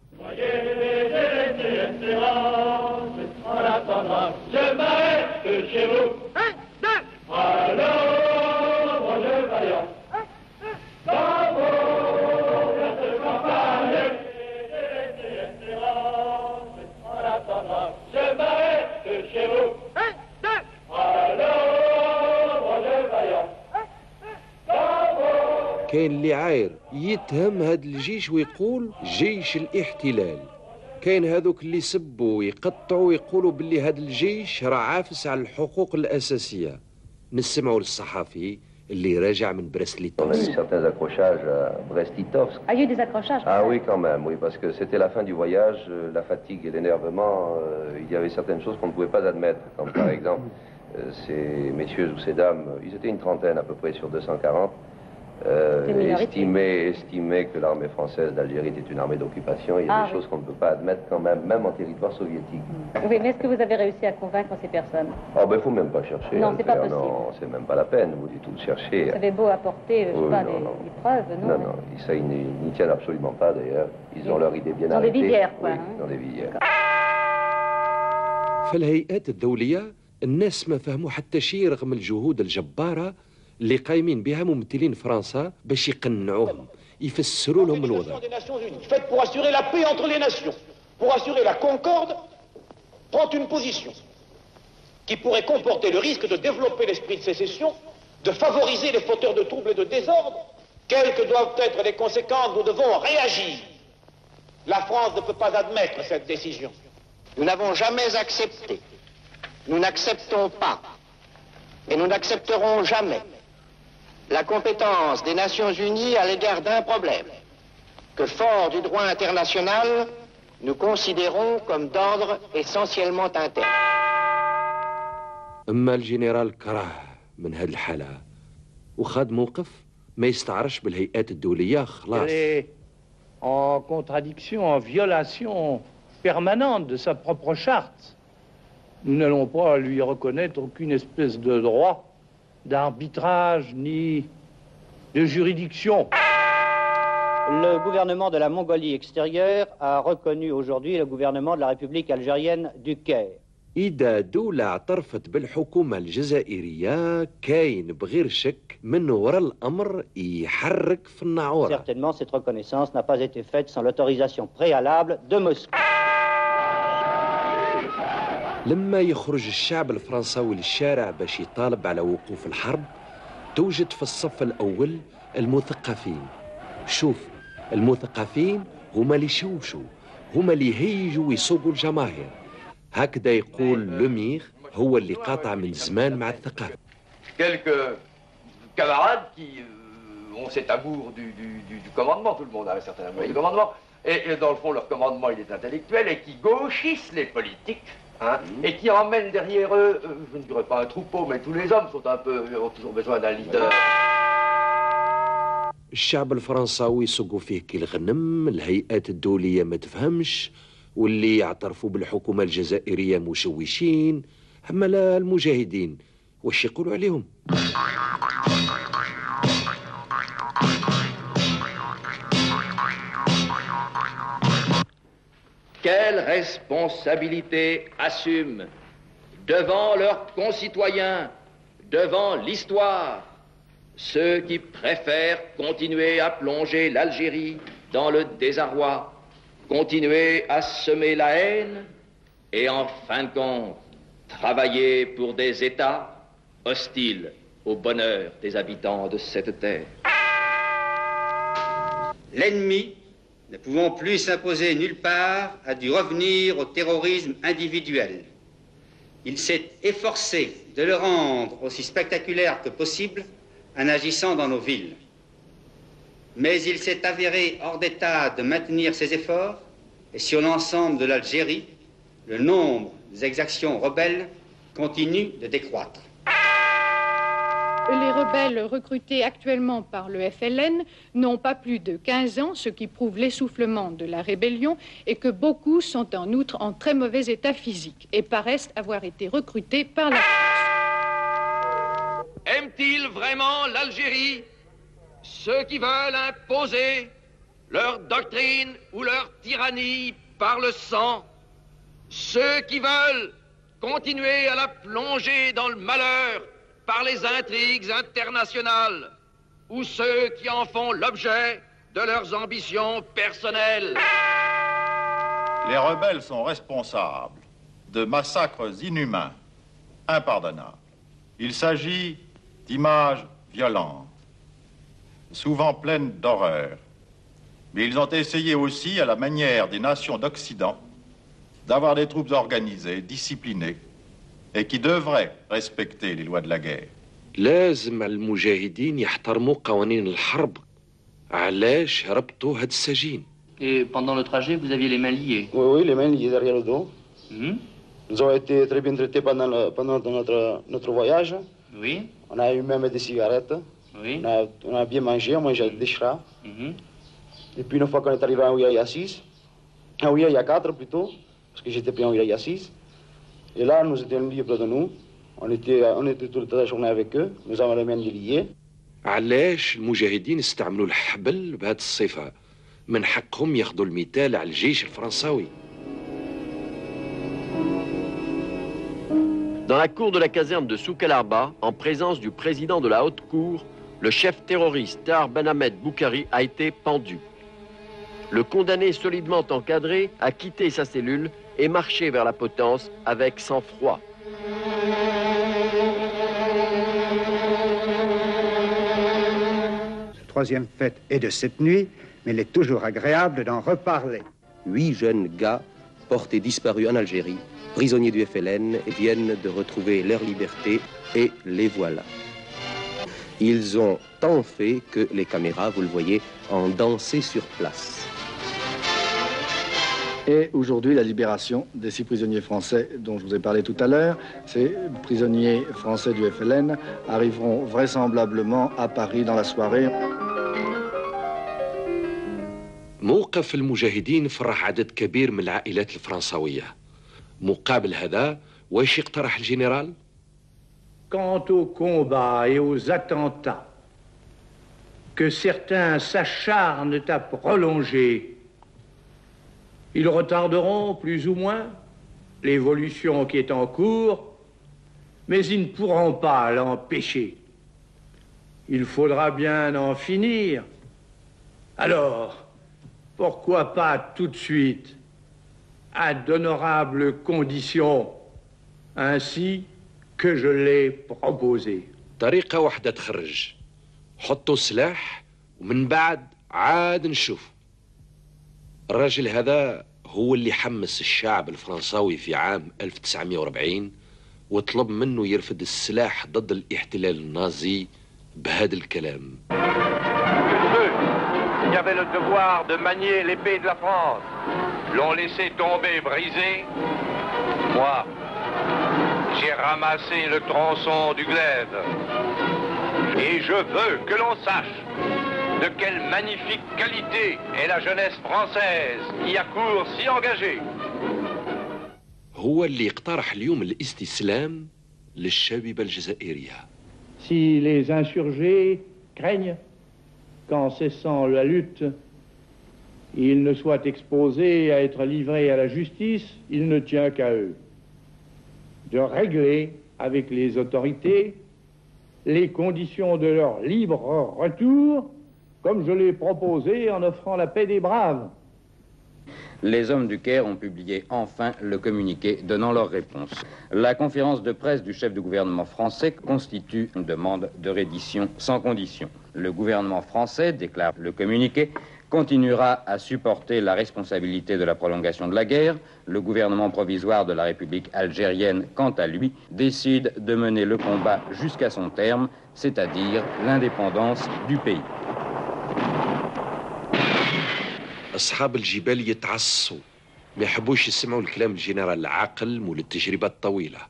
En attendant, je m'arrête chez vous. 1, 2. Alors, moi je vaillant. Dans vos places campagnes. En attendant, je m'arrête chez vous. 1, 2. Alors, moi je vaillant. كاين اللي عاير يتهم هذا الجيش ويقول جيش الاحتلال. كاين هذوك اللي يسبوا ويقطعوا ويقولوا باللي هذا الجيش راه عافس على الحقوق الأساسية. نسمعوا للصحفي اللي راجع من بريست-ليتوفsk. On a eu certains accrochages à Brest-Litovsk. Ah, il y a eu des accrochages? Ah oui, quand même, oui, parce que c'était la fin du voyage, la fatigue et l'énervement, il y avait certaines choses qu'on ne pouvait pas admettre, comme par exemple ces messieurs ou ces dames, ils étaient une trentaine à peu près sur 240, estimaient que l'armée française d'Algérie était une armée d'occupation. Il y a des choses qu'on ne peut pas admettre quand même en territoire soviétique. Oui, mais est-ce que vous avez réussi à convaincre ces personnes? Oh ben, il ne faut même pas chercher. Non, c'est pas possible. Non, c'est même pas la peine, vous dites tout de chercher. Vous avez beau apporter, je sais pas, des preuves, non? Non, ça, ils n'y tiennent absolument pas, d'ailleurs. Ils ont leur idée bien arrêtée. Dans des vivières, quoi. Oui, dans des vivières. فالهيئات الدولية الناس ما فهموا حتى شيء رغم الجهود الجبارة اللي قايمين بها ممثلين فرنسا باش يقنعوهم يفسروا لهم الوضع. Faite pour assurer la paix entre les nations, pour assurer la concorde, prend une position qui pourrait comporter le risque de développer l'esprit de sécession, de favoriser les fauteurs de troubles et de désordre. Quelles que doivent être les conséquences, nous devons réagir. La France ne peut pas admettre cette décision. Nous n'avons jamais accepté, nous n'acceptons pas, et nous n'accepterons jamais la compétence des Nations Unies à l'égard d'un problème que, fort du droit international, nous considérons comme d'ordre essentiellement interne. أما الجنرال كراه من هذه الحالة وخذ موقف ما يستعرش بالهيئات الدولية خلاص. En contradiction, en violation permanente de sa propre charte. Nous n'allons pas lui reconnaître aucune espèce de droit d'arbitrage ni de juridiction. Le gouvernement de la Mongolie extérieure a reconnu aujourd'hui le gouvernement de la République algérienne du Caire. إذا دولة اعترفت بالحكومة الجزائرية كاين بغير شك من وراء الأمر يحرك في الناعورة. Certainement, cette reconnaissance n'a pas été faite sans l'autorisation préalable de Moscou. لما يخرج الشعب الفرنساوي للشارع باش يطالب على وقوف الحرب توجد في الصف الأول المثقفين. شوف المثقفين هما اللي يشوشوا، هما اللي يهيجوا ويصوبوا الجماهير. هكذا يقول لومير هو اللي قاطع من زمان مع الثقافة. Quelques camarades qui ont cet amour du commandement, tout le monde a un certain amour du commandement, et dans le fond leur commandement il est intellectuel et qui gauchissent les politiques, hein, et qui emmènent derrière eux, je ne dirais pas un troupeau, mais tous les hommes ont toujours besoin d'un leader. الشعب الفرنساوي يسوقوا فيه كي الغنم، الهيئات الدولية ما تفهمش، واللي يعترفوا بالحكومة الجزائرية مشوشين، أما لا المجاهدين واش يقولوا عليهم؟ Quelle responsabilité assument devant leurs concitoyens, devant l'histoire, ceux qui préfèrent continuer à plonger l'Algérie dans le désarroi, continuer à semer la haine et en fin de compte travailler pour des États hostiles au bonheur des habitants de cette terre. L'ennemi, ne pouvant plus s'imposer nulle part, a dû revenir au terrorisme individuel. Il s'est efforcé de le rendre aussi spectaculaire que possible en agissant dans nos villes. Mais il s'est avéré hors d'état de maintenir ses efforts et sur l'ensemble de l'Algérie, le nombre des exactions rebelles continue de décroître. Les rebelles recrutés actuellement par le FLN n'ont pas plus de 15 ans, ce qui prouve l'essoufflement de la rébellion, et que beaucoup sont en outre en très mauvais état physique et paraissent avoir été recrutés par la France. Aiment-ils vraiment l'Algérie, ceux qui veulent imposer leur doctrine ou leur tyrannie par le sang, ceux qui veulent continuer à la plonger dans le malheur par les intrigues internationales, ou ceux qui en font l'objet de leurs ambitions personnelles? Les rebelles sont responsables de massacres inhumains, impardonnables. Il s'agit d'images violentes, souvent pleines d'horreur. Mais ils ont essayé aussi, à la manière des nations d'Occident, d'avoir des troupes organisées, disciplinées, et qui devraient respecter les lois de la guerre. لازم المجاهدين يحترموا قوانين الحرب. علاش ربطوا هاد السجين؟ Et pendant le trajet, vous aviez les mains liées? Oui, les mains liées derrière le dos. Nous avons été très bien traités pendant notre voyage. Oui. On a eu même des cigarettes. Oui. On a bien mangé, on mangeait des chats. Et puis une fois qu'on est arrivé à Ouya 6, à Ouya 4 plutôt, parce que j'étais pris en Ouya 6, et là nous étions libres de nous. On était toute la journée avec eux, nous avons les mains liées. علاش المجاهدين استعملوا الحبل بهذه الصفة؟ من حقهم ياخذوا المثال على الجيش الفرنساوي. Dans la cour de la caserne de Souk El Arba, en présence du président de la haute cour, le chef terroriste Tahar Ben Ahmed Boukari a été pendu. Le condamné solidement encadré a quitté sa cellule et marché vers la potence avec sang-froid. La troisième fête est de cette nuit, mais il est toujours agréable d'en reparler. 8 jeunes gars portés disparus en Algérie, prisonniers du FLN, viennent de retrouver leur liberté et les voilà. Ils ont tant fait que les caméras, vous le voyez, ont dansé sur place. Et aujourd'hui, la libération des 6 prisonniers français dont je vous ai parlé tout à l'heure. Ces prisonniers français du FLN arriveront vraisemblablement à Paris dans la soirée. موقف المجاهدين فرح عدد كبير من العائلات الفرنسوية. مقابل هذا واش يقترح الجنرال؟ Quant aux combats et aux attentats que certains s'acharnent à prolonger, ils retarderont plus ou moins l'évolution qui est en cours, mais ils ne pourront pas l'empêcher. Il faudra bien en finir. Alors, pourquoi pas tout de suite, à d'honorables conditions, ainsi que je l'ai proposé. طريقة واحدة تخرج. حطوا السلاح ومن بعد عاد نشوف. الراجل هذا هو اللي حمس الشعب الفرنساوي في عام 1940 وطلب منه يرفد السلاح ضد الاحتلال النازي بهذا الكلام. Qui avaient le devoir de manier l'épée de la France, l'ont laissé tomber brisé. Moi, j'ai ramassé le tronçon du glaive. Et je veux que l'on sache de quelle magnifique qualité est la jeunesse française qui accourt si engagée. هو اللي اقترح اليوم الاستسلام للشبيبة الجزائرية. Si les insurgés craignent qu'en cessant la lutte, ils ne soient exposés à être livrés à la justice, il ne tient qu'à eux de régler avec les autorités les conditions de leur libre retour, comme je l'ai proposé en offrant la paix des braves. Les hommes du Caire ont publié enfin le communiqué donnant leur réponse. La conférence de presse du chef du gouvernement français constitue une demande de reddition sans condition. Le gouvernement français, déclare le communiqué, continuera à supporter la responsabilité de la prolongation de la guerre. Le gouvernement provisoire de la République algérienne, quant à lui, décide de mener le combat jusqu'à son terme, c'est-à-dire l'indépendance du pays. أصحاب الجبال يتعصوا ما يحبوش يسمعوا الكلام الجنرال العاقل مول التجربة الطويلة.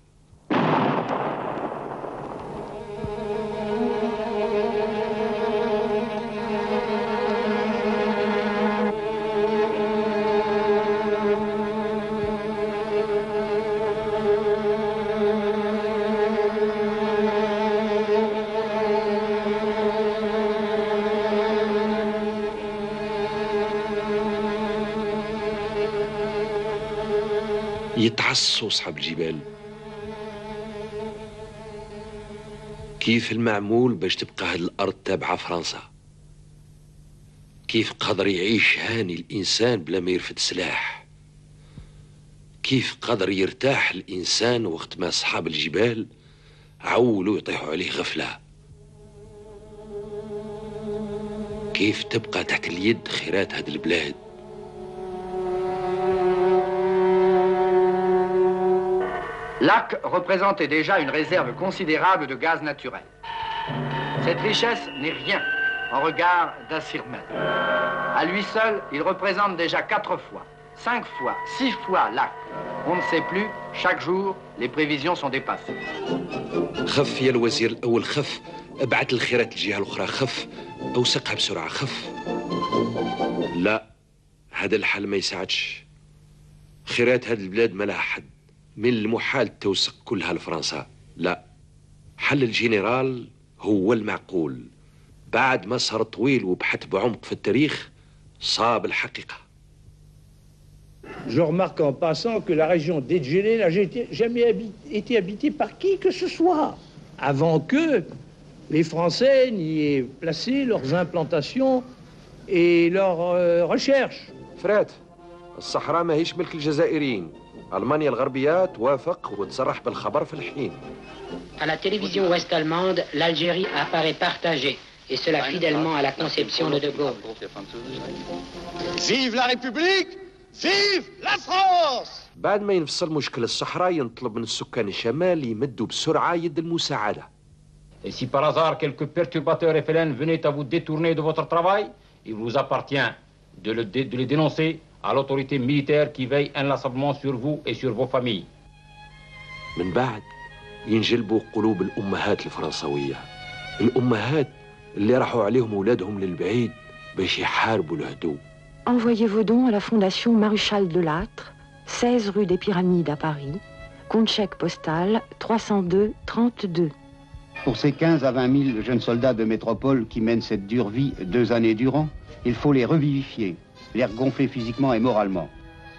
يتعصوا أصحاب الجبال. كيف المعمول باش تبقى هاد الأرض تابعة فرنسا؟ كيف قدر يعيش هاني الإنسان بلا ما يرفد سلاح؟ كيف قدر يرتاح الإنسان وقت ما أصحاب الجبال عولوا يطيحوا عليه غفلة؟ كيف تبقى تحت اليد خيرات هاد البلاد؟ Lac représentait déjà une réserve considérable de gaz naturel. Cette richesse n'est rien en regard d'Assirmen. À lui seul, il représente déjà 4 fois, 5 fois, 6 fois Lac. On ne sait plus, chaque jour, les prévisions sont dépassées. خف يا الوزير الأول خف، ابعث الخيرات الجهة الأخرى خف، أوسقها بسرعة خف. لا، هذا الحل ما يساعدش. خيرات هذه البلاد ما لها حد. من المحال توثق كلها لفرنسا. لا، حل الجنرال هو المعقول. بعد مسار طويل وبحث بعمق في التاريخ صاب الحقيقة. Je remarque en passant que la région d'Edgelé n'a jamais été habitée par qui que ce soit, avant que les Français n'y aient placé leurs implantations et leurs recherches. فرات الصحراء ماهيش ملك الجزائريين. ألمانيا الغربية توافق وتصرح بالخبر في الحين. À la télévision ouest-allemande, l'Algérie apparaît partagée, et cela fidèlement à la conception de De Gaulle. Vive la République! Vive la France! بعد ما ينفصل مشكل الصحراء ينطلب من السكان الشمال يمدوا بسرعة يد المساعدة. Et si par hasard quelques perturbateurs FLN venaient à vous détourner de votre travail, il vous appartient de les dénoncer à l'autorité militaire qui veille inlassablement sur vous et sur vos familles. من بعد ينجلبوا قلوب الأمهات الفرنسوية، الأمهات اللي راحوا عليهم أولادهم للبعيد باش يحاربوا العدو. Envoyez vos dons à la Fondation Maréchal Delattre, 16 rue des Pyramides à Paris, compte chèque postal 302 32. Pour ces 15 à 20 000 jeunes soldats de métropole qui mènent cette dure vie 2 années durant, il faut les revivifier, les regonfler physiquement et moralement.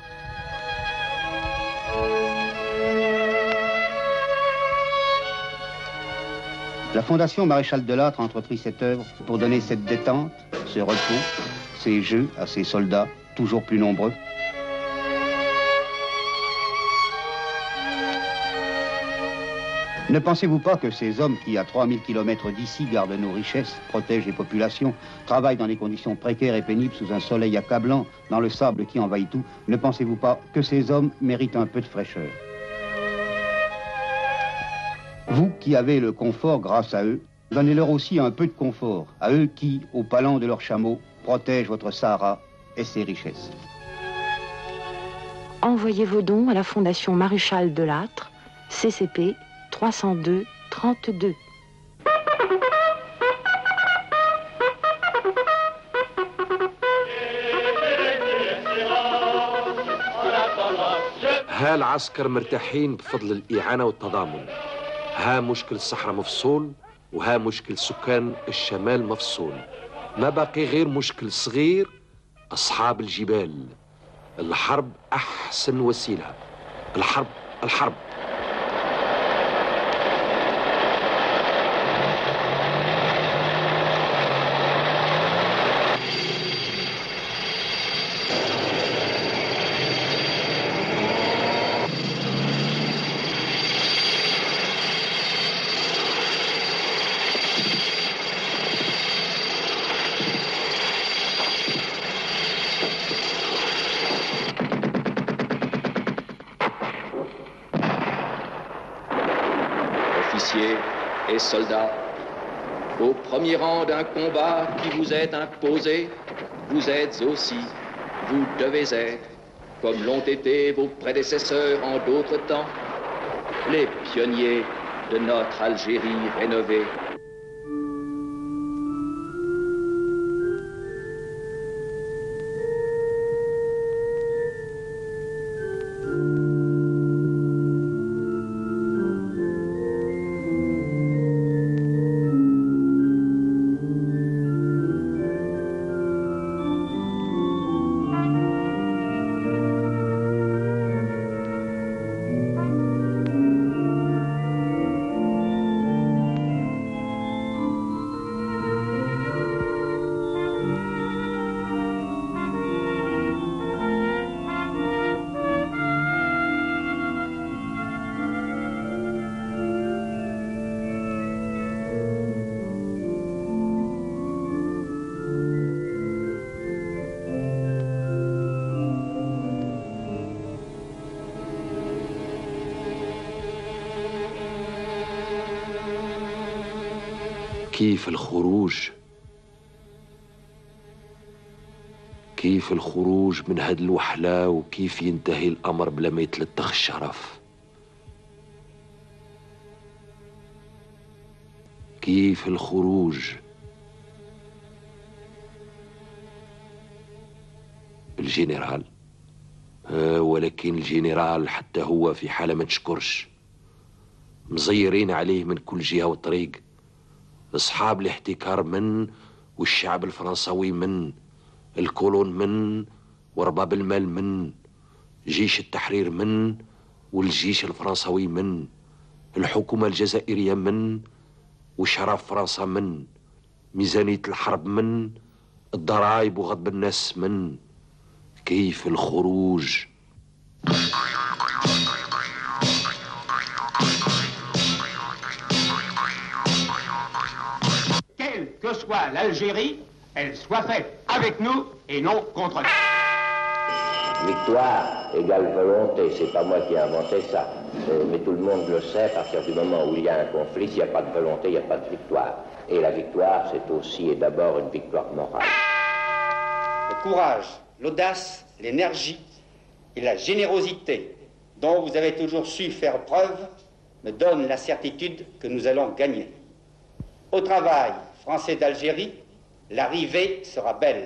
La Fondation Maréchal Delattre a entrepris cette œuvre pour donner cette détente, ce repos, ces jeux à ces soldats toujours plus nombreux. Ne pensez-vous pas que ces hommes qui, à 3000 km d'ici, gardent nos richesses, protègent les populations, travaillent dans des conditions précaires et pénibles sous un soleil accablant, dans le sable qui envahit tout, ne pensez-vous pas que ces hommes méritent un peu de fraîcheur? Vous qui avez le confort grâce à eux, donnez-leur aussi un peu de confort, à eux qui, au palan de leurs chameaux, protègent votre Sahara et ses richesses. Envoyez vos dons à la Fondation Maréchal Delattre, CCP 302 32. ها العسكر مرتاحين بفضل الإعانة والتضامن. ها مشكل الصحراء مفصول وها مشكل سكان الشمال مفصول. ما باقي غير مشكل صغير، أصحاب الجبال. الحرب أحسن وسيلة. الحرب الحرب. Et soldats, au premier rang d'un combat qui vous est imposé, vous êtes aussi, vous devez être, comme l'ont été vos prédécesseurs en d'autres temps, les pionniers de notre Algérie rénovée. كيف الخروج؟ كيف الخروج من هاد الوحلة وكيف ينتهي الأمر بلا ما يتلطخ الشرف؟ كيف الخروج؟ الجنرال ولكن الجنرال حتى هو في حالة ما تشكرش، مزيرين عليه من كل جهة وطريق، أصحاب الاحتكار من والشعب الفرنساوي من، الكولون من ورباب المال من، جيش التحرير من والجيش الفرنساوي من، الحكومة الجزائرية من وشرف فرنسا من ميزانية الحرب من الضرائب وغضب الناس من كيف الخروج. Quelle que soit l'Algérie, elle soit faite avec nous et non contre nous. Victoire égale volonté, c'est pas moi qui ai inventé ça. Mais tout le monde le sait, à partir du moment où il y a un conflit, s'il n'y a pas de volonté, il n'y a pas de victoire. Et la victoire, c'est aussi et d'abord une victoire morale. Le courage, l'audace, l'énergie et la générosité dont vous avez toujours su faire preuve me donnent la certitude que nous allons gagner. Au travail français d'Algérie, l'arrivée sera belle.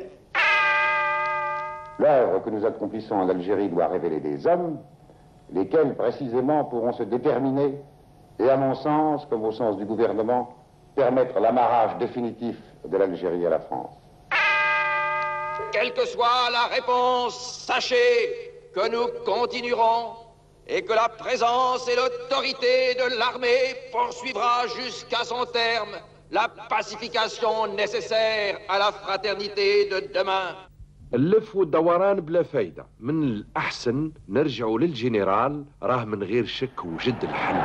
L'œuvre que nous accomplissons en Algérie doit révéler des hommes, lesquels précisément pourront se déterminer et, à mon sens, comme au sens du gouvernement, permettre l'amarrage définitif de l'Algérie à la France. Quelle que soit la réponse, sachez que nous continuerons et que la présence et l'autorité de l'armée poursuivra jusqu'à son terme la pacification nécessaire à la fraternité de demain. اللف والدوران بلا فايدة، من الأحسن نرجعوا للجنرال، راه من غير شك وجد الحل.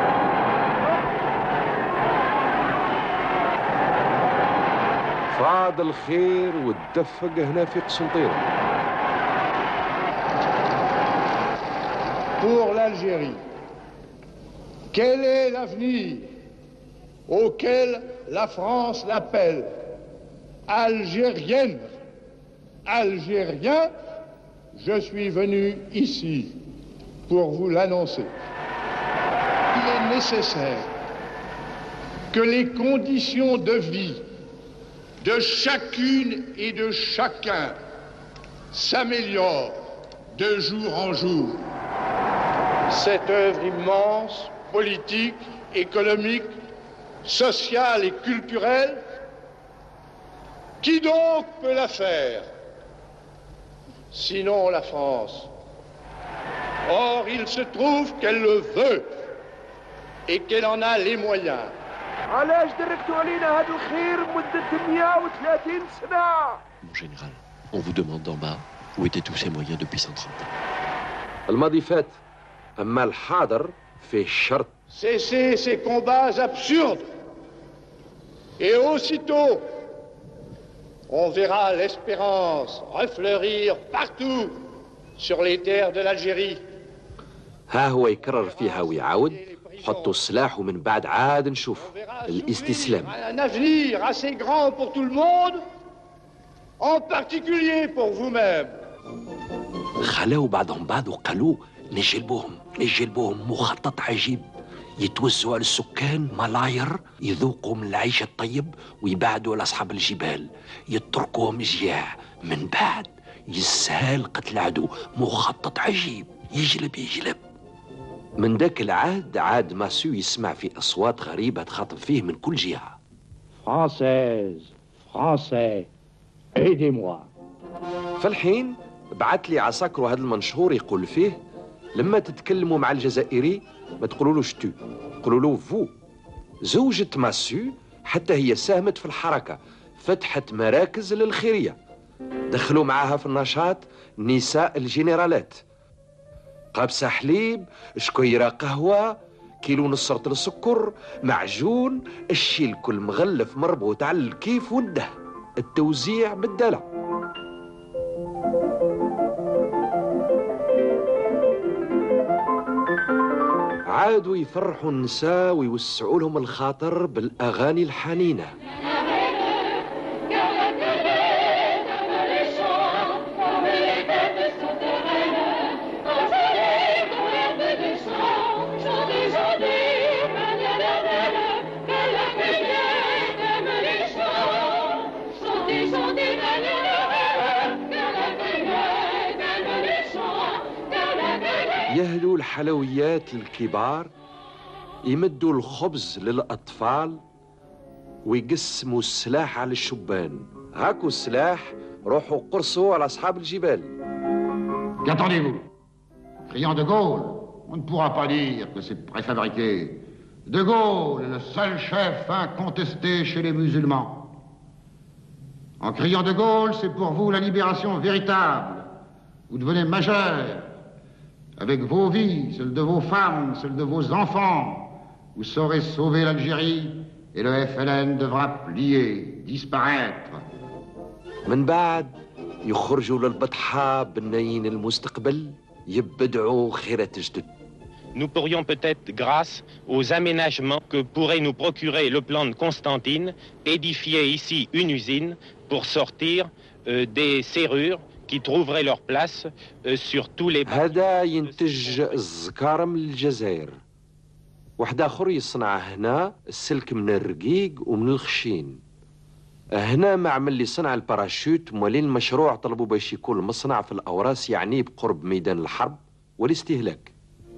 فاض الخير والدفق هنا في قسنطينة. Pour l'Algérie, quel est l'avenir auquel la France l'appelle? Algérienne. Algérien, je suis venu ici pour vous l'annoncer. Il est nécessaire que les conditions de vie de chacune et de chacun s'améliorent de jour en jour. Cette œuvre immense, politique, économique, sociale et culturelle, qui donc peut la faire? Sinon la France. Or, il se trouve qu'elle le veut et qu'elle en a les moyens. Mon général, on vous demande d'en bas où étaient tous ces moyens depuis 130 ans. الماضي فات، أما الحاضر فيه شرط. Cessez ces combats absurdes et aussitôt on verra l'espérance refleurir partout sur les terres de l'Algérie. ها هو يكرر فيها ويعاود، حطوا السلاح ومن بعد عاد نشوف الاستسلام. Un avenir assez grand pour tout le monde, en particulier pour vous-même. خلوا بعضهم بعض وقالوا نجلبوهم مخطط عجيب يتوزعوا على السكان ملاير يذوقوا من العيش الطيب ويبعدوا على أصحاب الجبال يتركوهم جياع من بعد يسهل قتل العدو. مخطط عجيب يجلب. من ذاك العهد عاد ماسيو يسمع في أصوات غريبة تخاطب فيه من كل جهة. Français, aidez-moi. فالحين بعت لي عساكر هذا المنشور يقول فيه لما تتكلموا مع الجزائري ما تقولولوش تو، قولوا له فو. زوجة ماسيو حتى هي ساهمت في الحركة، فتحت مراكز للخيرية، دخلوا معاها في النشاط نساء الجنرالات، قابسة حليب، شكيرة قهوة، كيلو نص رطل السكر، معجون، الشي الكل مغلف مربوط على الكيف والده، التوزيع بالدلع. عادوا يفرحوا النساء ويوسعوا لهم الخاطر بالأغاني الحنينة. يهدوا الحلويات للكبار، يمدوا الخبز للأطفال، ويقسموا السلاح على الشبان. هاكو السلاح، روحوا قرصوا على أصحاب الجبال. Qu'attendez-vous? Criant de Gaulle, on ne pourra pas dire que c'est préfabriqué. De Gaulle est le seul chef incontesté chez les musulmans. En criant De Gaulle, c'est pour vous la libération véritable. Vous devenez majeur. Avec vos vies, celles de vos femmes, celles de vos enfants, vous saurez sauver l'Algérie et le FLN devra plier, disparaître. من بعد يخرجوا للبطحة بنايين المستقبل يبدعوا خيرات جدد. Nous pourrions peut-être, grâce aux aménagements que pourrait nous procurer le plan de Constantine, édifier ici une usine pour sortir des serrures qui trouveraient leur place sur tous les... هذا ينتج الزكارة من الجزائر. واحد آخر يصنع هنا السلك من الرقيق ومن الخشين. هنا معمل اللي صنع الباراشوت. موالين المشروع طلبوا باش يكون المصنع في الأوراس، يعني بقرب ميدان الحرب والاستهلاك.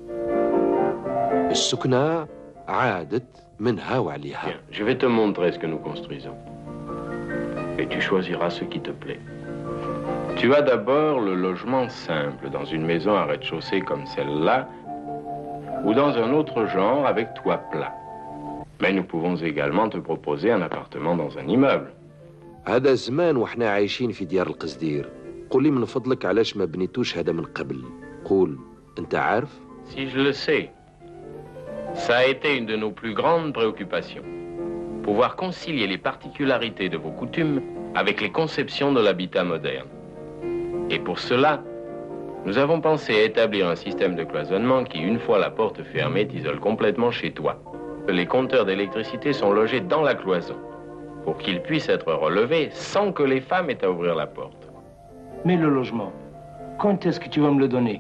السكنة عادت منها وعليها. Je vais te montrer ce que nous construisons. Et tu choisiras ce qui te plaît. Tu as d'abord le logement simple dans une maison à rez-de-chaussée comme celle-là, ou dans un autre genre avec toit plat. Mais nous pouvons également te proposer un appartement dans un immeuble. هذا زمان وحنا عايشين في ديار القصدير. قول لي من فضلك علاش ما بنيتوش هذا من قبل؟ قول، انت عارف؟ Si je le sais. Ça a été une de nos plus grandes préoccupations. Pouvoir concilier les particularités de vos coutumes avec les conceptions de l'habitat moderne. Et pour cela, nous avons pensé à établir un système de cloisonnement qui, une fois la porte fermée, t'isole complètement chez toi. Les compteurs d'électricité sont logés dans la cloison pour qu'ils puissent être relevés sans que les femmes aient à ouvrir la porte. Mais le logement, quand est-ce que tu vas me le donner?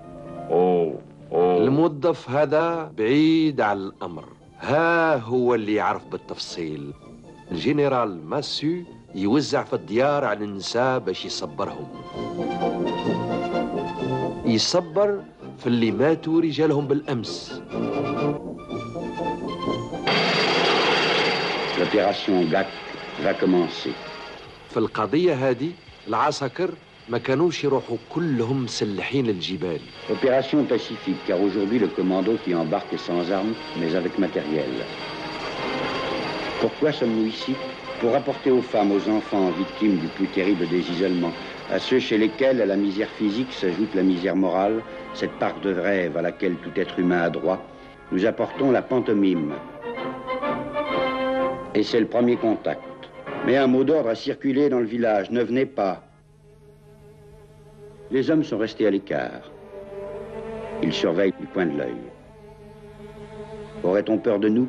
الموظف هذا بعيد عن الأمر. ها هو اللي يعرف بالتفصيل. الجنرال ماسو يوزع في الديار على النساء باش يصبرهم. يصبر في اللي ماتوا رجالهم بالأمس. L'opération GAC va commencer. في القضية هذه العساكر ما كانوش يروحوا كلهم مسلحين للجبال. Opération pacifique, car aujourd'hui le commando qui embarque est sans armes, mais avec matériel. Pourquoi sommes-nous ici? Pour apporter aux femmes, aux enfants victimes du plus terrible des isolements, à ceux chez lesquels à la misère physique s'ajoute la misère morale, cette part de rêve à laquelle tout être humain a droit, nous apportons la pantomime. Et c'est le premier contact. Mais un mot d'ordre a circulé dans le village, ne venez pas. Les hommes sont restés à l'écart. Ils surveillent du coin de l'œil. Aurait-on peur de nous?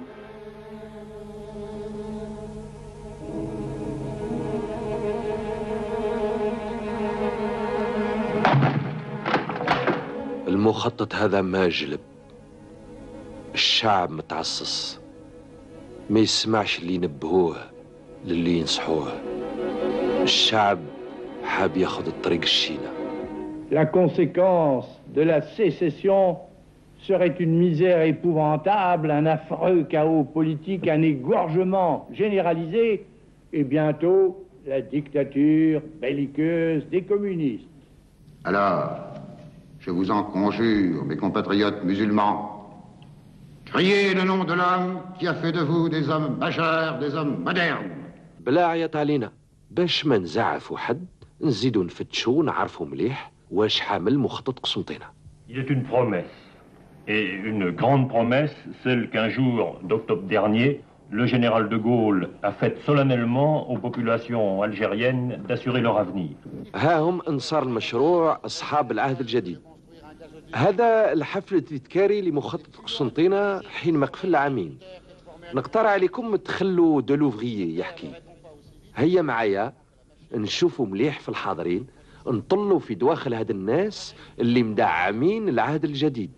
المخطط هذا ما جلب. الشعب متعصص، ما يسمعش اللي ينبهوه للي ينصحوه. الشعب حاب ياخذ الطريق الشينة. La conséquence de la sécession serait une misère épouvantable, un affreux chaos politique, un égorgement généralisé et bientôt la dictature belliqueuse des communistes. Alors, je vous en conjure, mes compatriotes musulmans, criez le nom de l'homme qui a fait de vous des hommes majeurs, des hommes modernes. بلا عيط علينا باش ما نزعفوا حد، نزيدوا نفتشوا نعرفوا مليح واش حامل مخطط قسنطينة. Il est une promesse, et une grande promesse, celle qu'un jour d'octobre dernier, le général de Gaulle a faite solennellement aux populations algériennes d'assurer leur avenir. ها هم انصار المشروع اصحاب العهد الجديد. هذا الحفل التذكاري لمخطط قسنطينة حين ما قفل عامين. نقترح عليكم تخلوا دولوفغيي يحكي. هيا معايا نشوفوا مليح في الحاضرين، نطلوا في دواخل هاد الناس اللي مدعمين العهد الجديد.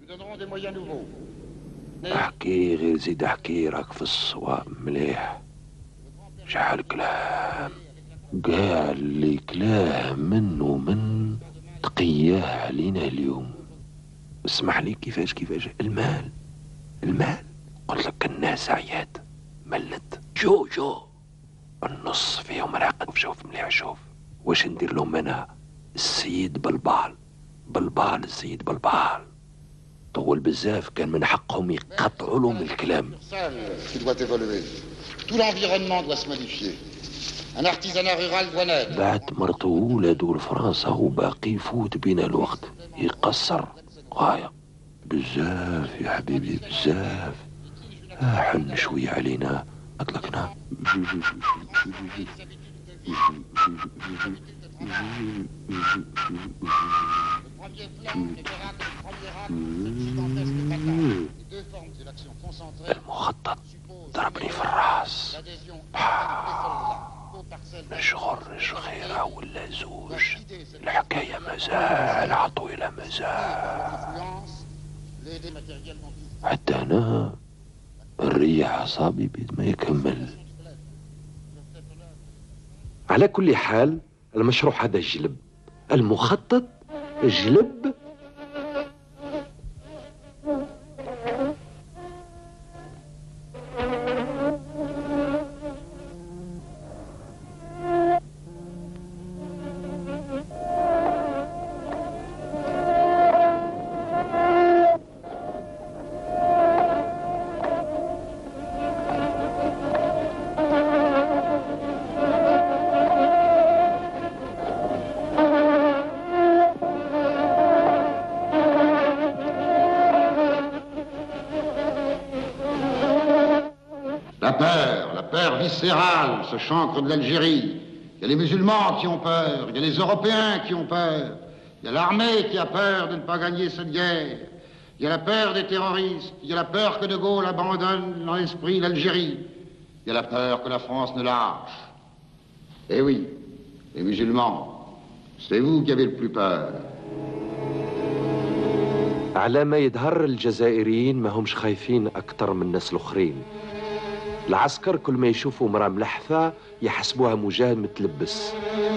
احكي غير زيد احكي، راك في الصواب مليح. شحال كلام قال لي كلام من ومن تقياه علينا اليوم. اسمح لي كيفاش المال قلت لك الناس عيات ملت. شو النص فيهم راقد. شوف مليح، شوف واش ندير لهم انا. السيد بلبال السيد بلبال طول بزاف كان من حقهم يقطعوا لهم الكلام. Qui doit évoluer. Tout l'environnement doit se modifier. Un artisanat rural doit naître. بعد مرته وولادو لفرنسا وباقي يفوت بينا الوقت يقصر غاية بزاف يا حبيبي بزاف. حن شوية علينا أطلقنا المخطط ضربني في الراس. نشغر غيرة ولا زوج، الحكاية مازال عطويلة مازال. حتى أنا نريح أعصابي بيد ما يكمل. على كل حال المشروع هذا جلب، المخطط جلب. La peur viscérale, ce chancre de l'Algérie. Il y a les musulmans qui ont peur, il y a les Européens qui ont peur, il y a l'armée qui a peur de ne pas gagner cette guerre, il y a la peur des terroristes, il y a la peur que De Gaulle abandonne dans l'esprit l'Algérie, il y a la peur que la France ne lâche. Eh oui, les musulmans, c'est vous qui avez le plus peur. على ما يظهر الجزائريين ما همش خايفين أكثر من الناس الآخرين. العسكر كل ما يشوفوا مرأة ملحفة يحسبوها مجاهد متلبس.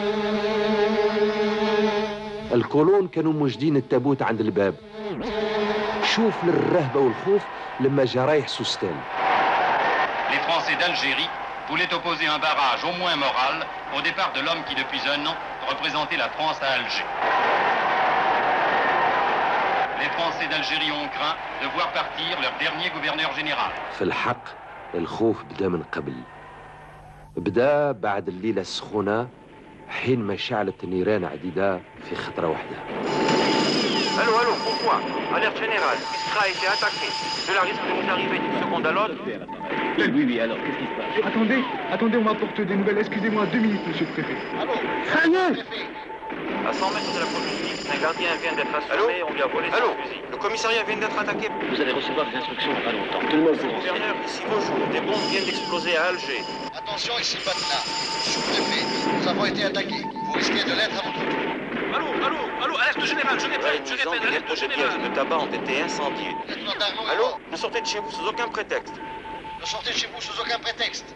الكولون كانوا موجدين التابوت عند الباب. شوف للرهبة والخوف لما جا رايح سوستان. Les Français d'Algérie voulaient opposer un barrage au moins moral au départ de l'homme qui depuis un an représentait la France à Alger. Les Français d'Algérie ont craint de voir partir leur dernier gouverneur général. في الحق الخوف بدا من قبل. بدا بعد الليلة السخونة حينما شعلت نيران عديدة في خطرة واحدة. Allô, allô, pourquoi? Alerte générale, Istra a été attaqué. Cela risque de nous arriver d'une seconde à l'autre. Oui, oui, alors, qu'est-ce qui se passe? Attendez, on m'apporte des nouvelles. Excusez-moi, 2 minutes, monsieur le préfet. Allô? Ça y est! À 100 mètres de la police, un gardien vient d'être assommé, on lui a volé son fusil. Le commissariat vient d'être attaqué. Vous allez recevoir des instructions dans pas longtemps. Tout le monde Monsieur le gouverneur, ici vos jours, des bombes viennent d'exploser à Alger. Attention, ici Batna. Sous-préfet, nous avons été attaqués. Vous risquez de l'être à votre tour. Allô, alerte générale, je répète, alerte générale. De tabac ont été incendiés. Allô, ne sortez de chez vous sous aucun prétexte. Ne sortez de chez vous sous aucun prétexte.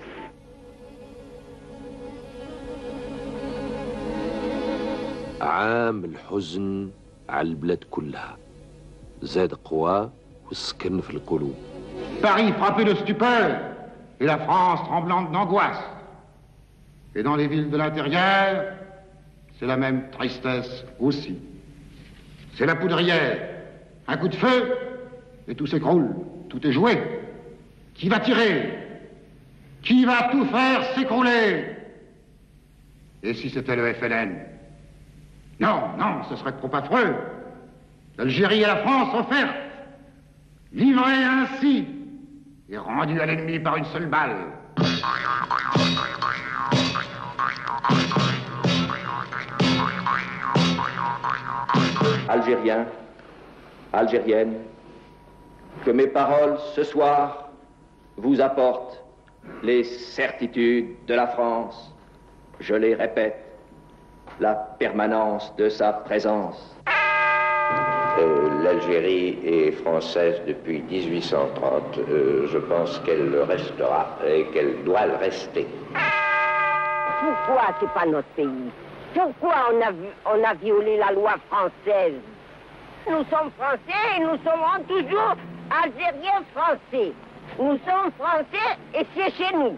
عام الحزن على البلاد كلها، زاد قوى والسكن في القلوب. Paris frappé de stupeur et la France tremblante d'angoisse. Et dans les villes de l'intérieur, c'est la même tristesse aussi. C'est la poudrière. Un coup de feu et tout s'écroule, tout est joué. Qui va tirer? Qui va tout faire s'écrouler? Et si c'était le FLN? Non, non, ce serait trop affreux. L'Algérie et la France offertes, livrées ainsi et rendues à l'ennemi par une seule balle. Algériens, Algériennes, que mes paroles ce soir vous apportent les certitudes de la France. Je les répète, la permanence de sa présence. L'Algérie est française depuis 1830. Je pense qu'elle le restera et qu'elle doit le rester. Pourquoi c'est pas notre pays? Pourquoi on a violé la loi française? Nous sommes français et nous serons toujours algériens français. Nous sommes français et c'est chez nous.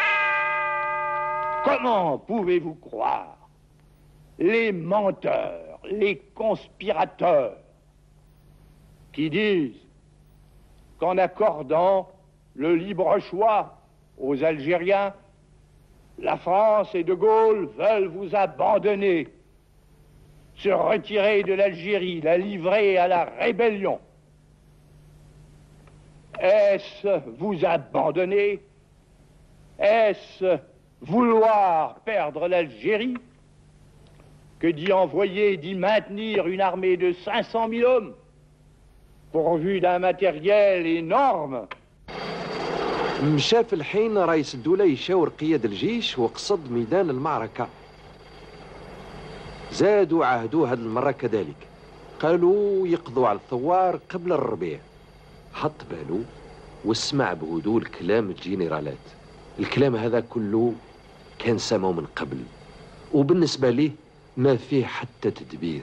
Comment pouvez-vous croire les menteurs, les conspirateurs qui disent qu'en accordant le libre choix aux Algériens, la France et De Gaulle veulent vous abandonner, se retirer de l'Algérie, la livrer à la rébellion. Est-ce vous abandonner? Est-ce vouloir perdre l'Algérie que d'y envoyer, d'y maintenir une armée de 500 000 hommes pourvus d'un matériel énorme? مشى في الحين رئيس الدولة يشاور قيادة الجيش وقصد ميدان المعركة. زادوا عهدوا هذه المرة كذلك، قالوا يقضوا على الثوار قبل الربيع. حط باله واسمع بهدوء الكلام الجنرالات. الكلام هذا كله كان سامعه من قبل، وبالنسبة ليه ما فيه حتى تدبير.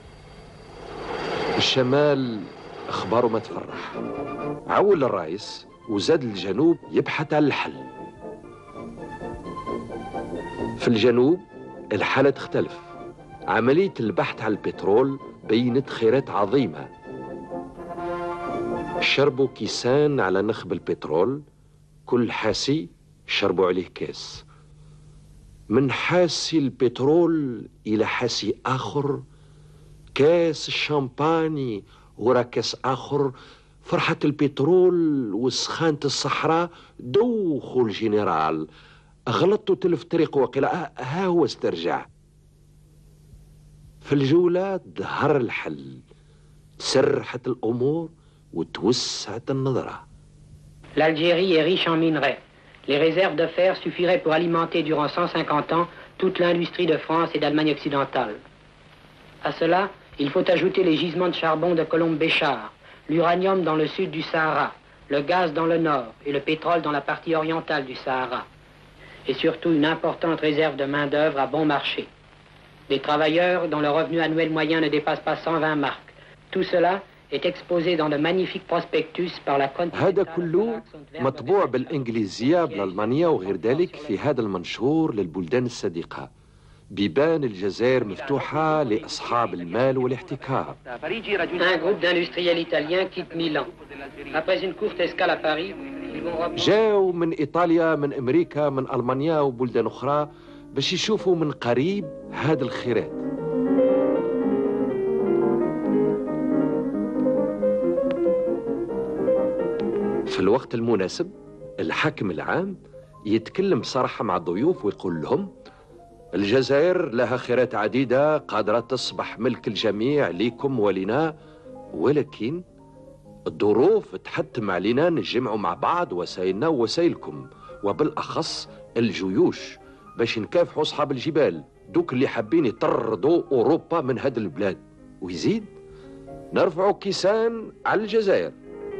الشمال أخباره ما تفرح، عول الرئيس وزاد الجنوب يبحث عن الحل. في الجنوب الحالة تختلف. عملية البحث عن البترول بينت خيرات عظيمة. شربوا كيسان على نخب البترول، كل حاسي شربوا عليه كاس. من حاسي البترول إلى حاسي آخر، كاس الشامباني ورا كاس آخر. فرحة البترول وسخانة الصحراء دوخوا الجنرال. غلطوا تلف طريق وقيل ها هو استرجع. في الجولة ظهر الحل، تسرحت الأمور وتوسعت النظرة. L'Algérie est riche en minerais. Les réserves de fer suffiraient pour alimenter durant 150 ans toute l'industrie de France et d'Allemagne occidentale. À cela, il faut ajouter les gisements de charbon de Colombe-Béchar, l'uranium dans le sud du Sahara, le gaz dans le nord et le pétrole dans la partie orientale du Sahara. Et surtout une importante réserve de main-d'œuvre à bon marché. Des travailleurs dont le revenu annuel moyen ne dépasse pas 120 marques. Tout cela est exposé dans de magnifiques prospectus par la هذا كله مطبوع بالإنجليزية بالألمانية وغير ذلك في هذا المنشور للبلدان الصديقة. بيبان الجزائر مفتوحة لأصحاب المال والاحتكار. Un groupe d'industriels italiens quitte Milan. Après une courte escale à Paris, ils vont reprendre... جاوا من إيطاليا، من أمريكا، من ألمانيا وبلدان أخرى باش يشوفوا من قريب هذا الخيرات. في الوقت المناسب الحاكم العام يتكلم بصراحة مع الضيوف ويقول لهم الجزائر لها خيرات عديدة قادرة تصبح ملك الجميع ليكم ولنا، ولكن الظروف تحتم علينا نجمعوا مع بعض وسائلنا ووسائلكم، وبالأخص الجيوش باش نكافحوا أصحاب الجبال دوك اللي حابين يطردوا أوروبا من هذه البلاد. ويزيد نرفعوا كيسان على الجزائر.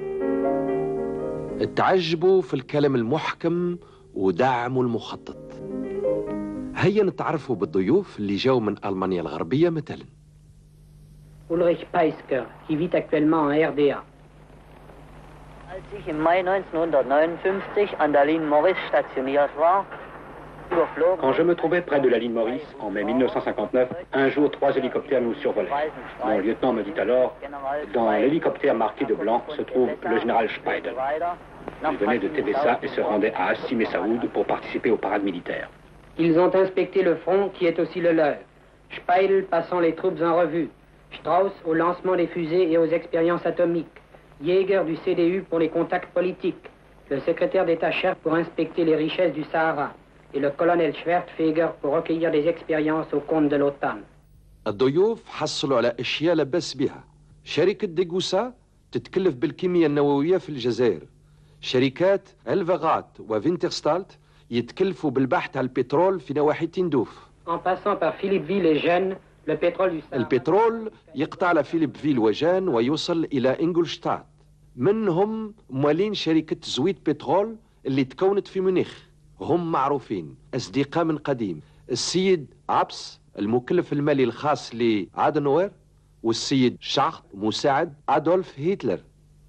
تعجبوا في الكلام المحكم ودعموا المخطط. هيا نتعرفوا بالضيوف اللي جاوا من ألمانيا الغربية مثلا. Ulrich Peisker, qui vit actuellement en RDA. Als ich im Mai 1959 an der ligne Maurice stationiert war, quand je me trouvais près de la ligne Maurice, en mai 1959, un jour 3 hélicoptères nous survolaient. Mon lieutenant me dit alors, dans l'hélicoptère marqué de blanc se trouve le général Speidel. Il venait de TBSA et se rendait à Hassim et Saoud pour participer aux parades militaires. Ils ont inspecté le front qui est aussi le leur. Speidel passant les troupes en revue. Strauss au lancement des fusées et aux expériences atomiques. Jäger du CDU pour les contacts politiques. Le secrétaire d'État Scherf pour inspecter les richesses du Sahara. Et le colonel Schwertfeger pour recueillir des expériences au compte de l'OTAN. الضيوف حصلوا على أشياء لا بأس بها. شركة ديغوسا تتكلف بالكيمياء النووية في الجزائر. شركات الفاغات وفينترستالت يتكلفوا بالبحث على البترول في نواحي تندوف. En passant par Philippeville et Gênes, le pétrole du Sahara. البترول يقطع على فيليبفيل وجان ويوصل إلى إنجلشتات. منهم موالين شركة زويت بترول اللي تكونت في ميونخ. هم معروفين أصدقاء من قديم. السيد عبس المكلف المالي الخاص لعادنوير، والسيد شاخت مساعد أدولف هتلر.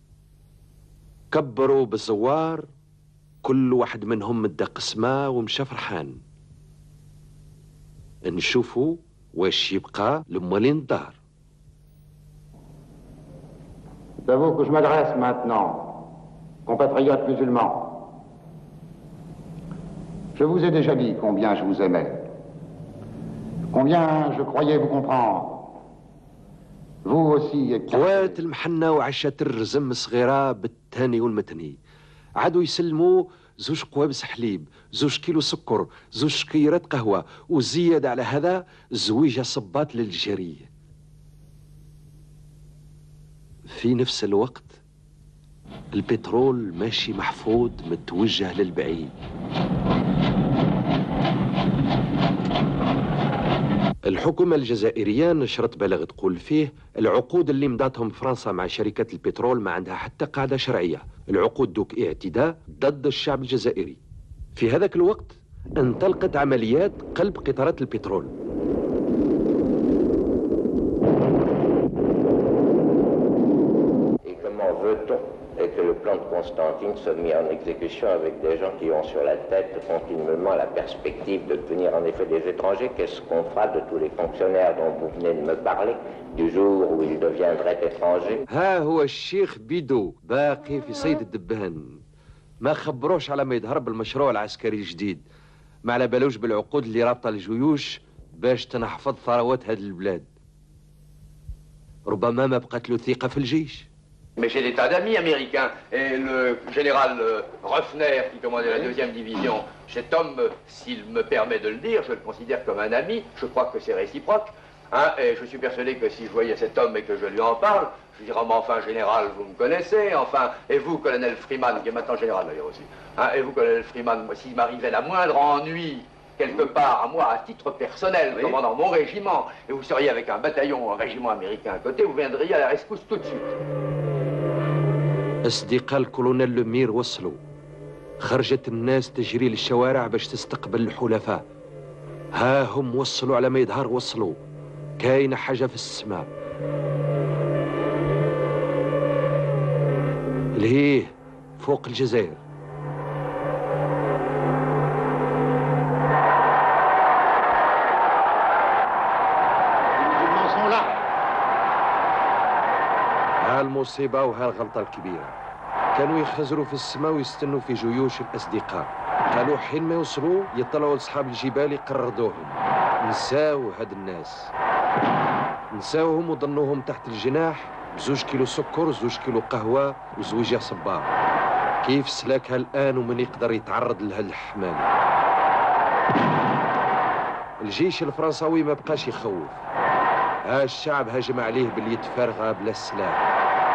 كبروا بالزوار، كل واحد منهم مدى قسمه ومشى فرحان. نشوفوا واش يبقى لموالين الدار. à vous que je m'adresse maintenant, compatriotes musulmans. Je vous ai déjà dit combien je vous aimais, combien je croyais vous comprendre. Vous aussi. قوات المحنة وعشات الرزم صغيرة بالتاني والمتني عادوا يسلموا 2 قوابس حليب 2 كيلو سكر 2 شكيرات قهوة وزيادة على هذا زويجة صباط للجرية. في نفس الوقت البترول ماشي محفوظ متوجه للبعيد. الحكومة الجزائرية نشرت بلاغ تقول فيه العقود اللي مضاتهم فرنسا مع شركات البترول ما عندها حتى قاعدة شرعية، العقود دوك اعتداء ضد الشعب الجزائري. في هذاك الوقت انطلقت عمليات قلب قطارات البترول. Et que le plan de Constantine soit mis en exécution avec des gens qui ont sur la tête continuellement la perspective de devenir en effet des étrangers. Qu'est-ce qu'on fera de tous les fonctionnaires dont vous venez de me parler du jour où ils deviendraient étrangers? ها هو الشيخ بيدو باقي في صيد الدبان، ما خبروش على ما يظهر بالمشروع العسكري الجديد، ما على بالوش بالعقود اللي رابطه الجيوش باش تنحفظ ثروات هذه البلاد. ربما ما بقات له ثقة في الجيش. Mais j'ai des tas d'amis américains. Et le général Ruffner, qui commandait la 2e division, cet homme, s'il me permet de le dire, je le considère comme un ami. Je crois que c'est réciproque. Hein, et je suis persuadé que si je voyais cet homme et que je lui en parle, je dirais, mais enfin, général, vous me connaissez. Enfin, et vous, colonel Freeman, qui est maintenant général d'ailleurs aussi. Hein, et vous, colonel Freeman, s'il m'arrivait la moindre ennui, quelque part, à moi, à titre personnel, commandant mon régiment, et vous seriez avec un bataillon, un régiment américain à côté, vous viendriez à la rescousse tout de suite. أصدقاء الكولونيل لومير وصلوا، خرجت الناس تجري للشوارع باش تستقبل الحلفاء. ها هم وصلوا على ما يظهر، وصلوا كاينة حاجة في السماء. لهيه فوق الجزائر. ها المصيبة وها الغلطة الكبيرة. كانوا يخزروا في السماء ويستنوا في جيوش الأصدقاء. قالوا حين ما يوصلوا يطلعوا لأصحاب الجبال يقرضوهم. نساو هاد الناس، نساوهم وظنوهم تحت الجناح ب2 كيلو سكر 2 كيلو قهوة وزويجة صبار. كيف سلاكها الآن ومن يقدر يتعرض لها الحمام. الجيش الفرنساوي ما بقاش يخوف. ها الشعب هجم عليه باليد فارغة بلا سلاح.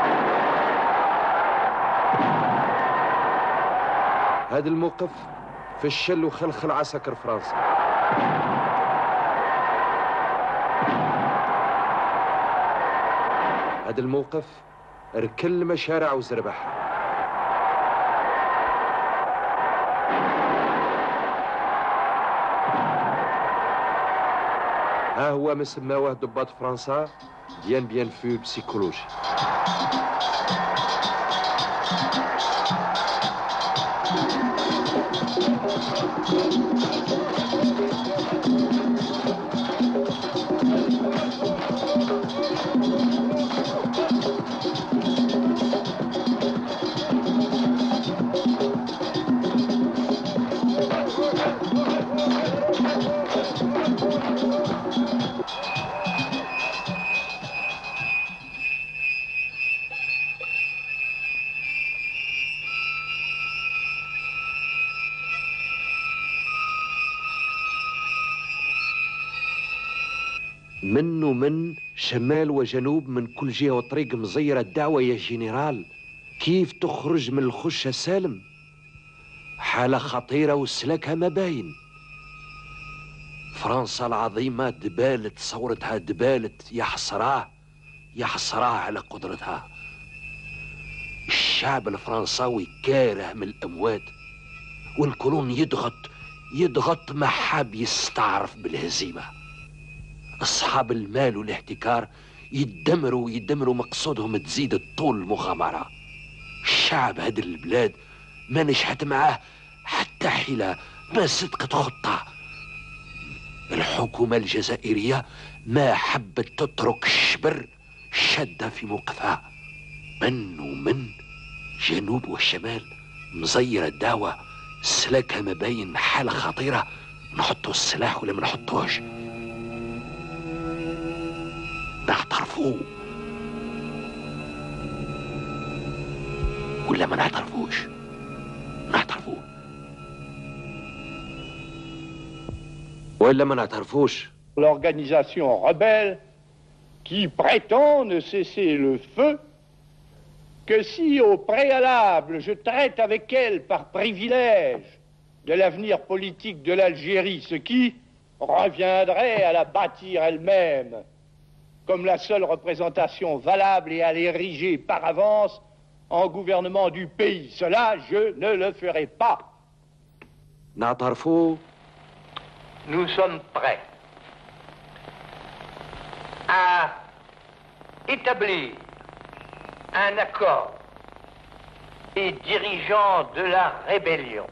هذا الموقف فشل وخلخل عسكر فرنسا. هذا الموقف ركل المشارع وزربح. ها هو ما سماوه ضباط فرنسا بيان فو بسيكولوجي. من ومن شمال وجنوب من كل جهة وطريق مزيرة الدعوة يا جنرال. كيف تخرج من الخشة سالم؟ حالة خطيرة وسلاكها ما باين. فرنسا العظيمة دبالت، ثورتها دبالت. يا حسراه يا حسراه على قدرتها. الشعب الفرنساوي كاره من الأموات، والكولون يضغط ما حاب يستعرف بالهزيمة. أصحاب المال والاحتكار يدمروا مقصودهم تزيد الطول المغامرة. الشعب هذه البلاد ما نجحت معاه حتى حيلة، ما صدقت خطة. الحكومة الجزائرية ما حبت تترك الشبر شادة في موقفها. من ومن جنوب والشمال مزيرة الدعوة سلكها مباين حالة خطيرة. نحطوا السلاح ولا ما نحطوش؟ نعترفوه ولا ما نعترفوش؟ نعترفوه ولا ما نعترفوش؟ L'organisation rebelle qui prétend ne cesser le feu que si au préalable je traite avec elle par privilège de l'avenir politique de l'Algérie, ce qui reviendrait à la bâtir elle-même comme la seule représentation valable et à l'ériger par avance en gouvernement du pays. Cela, je ne le ferai pas. Nous sommes prêts à établir un accord des dirigeants de la rébellion.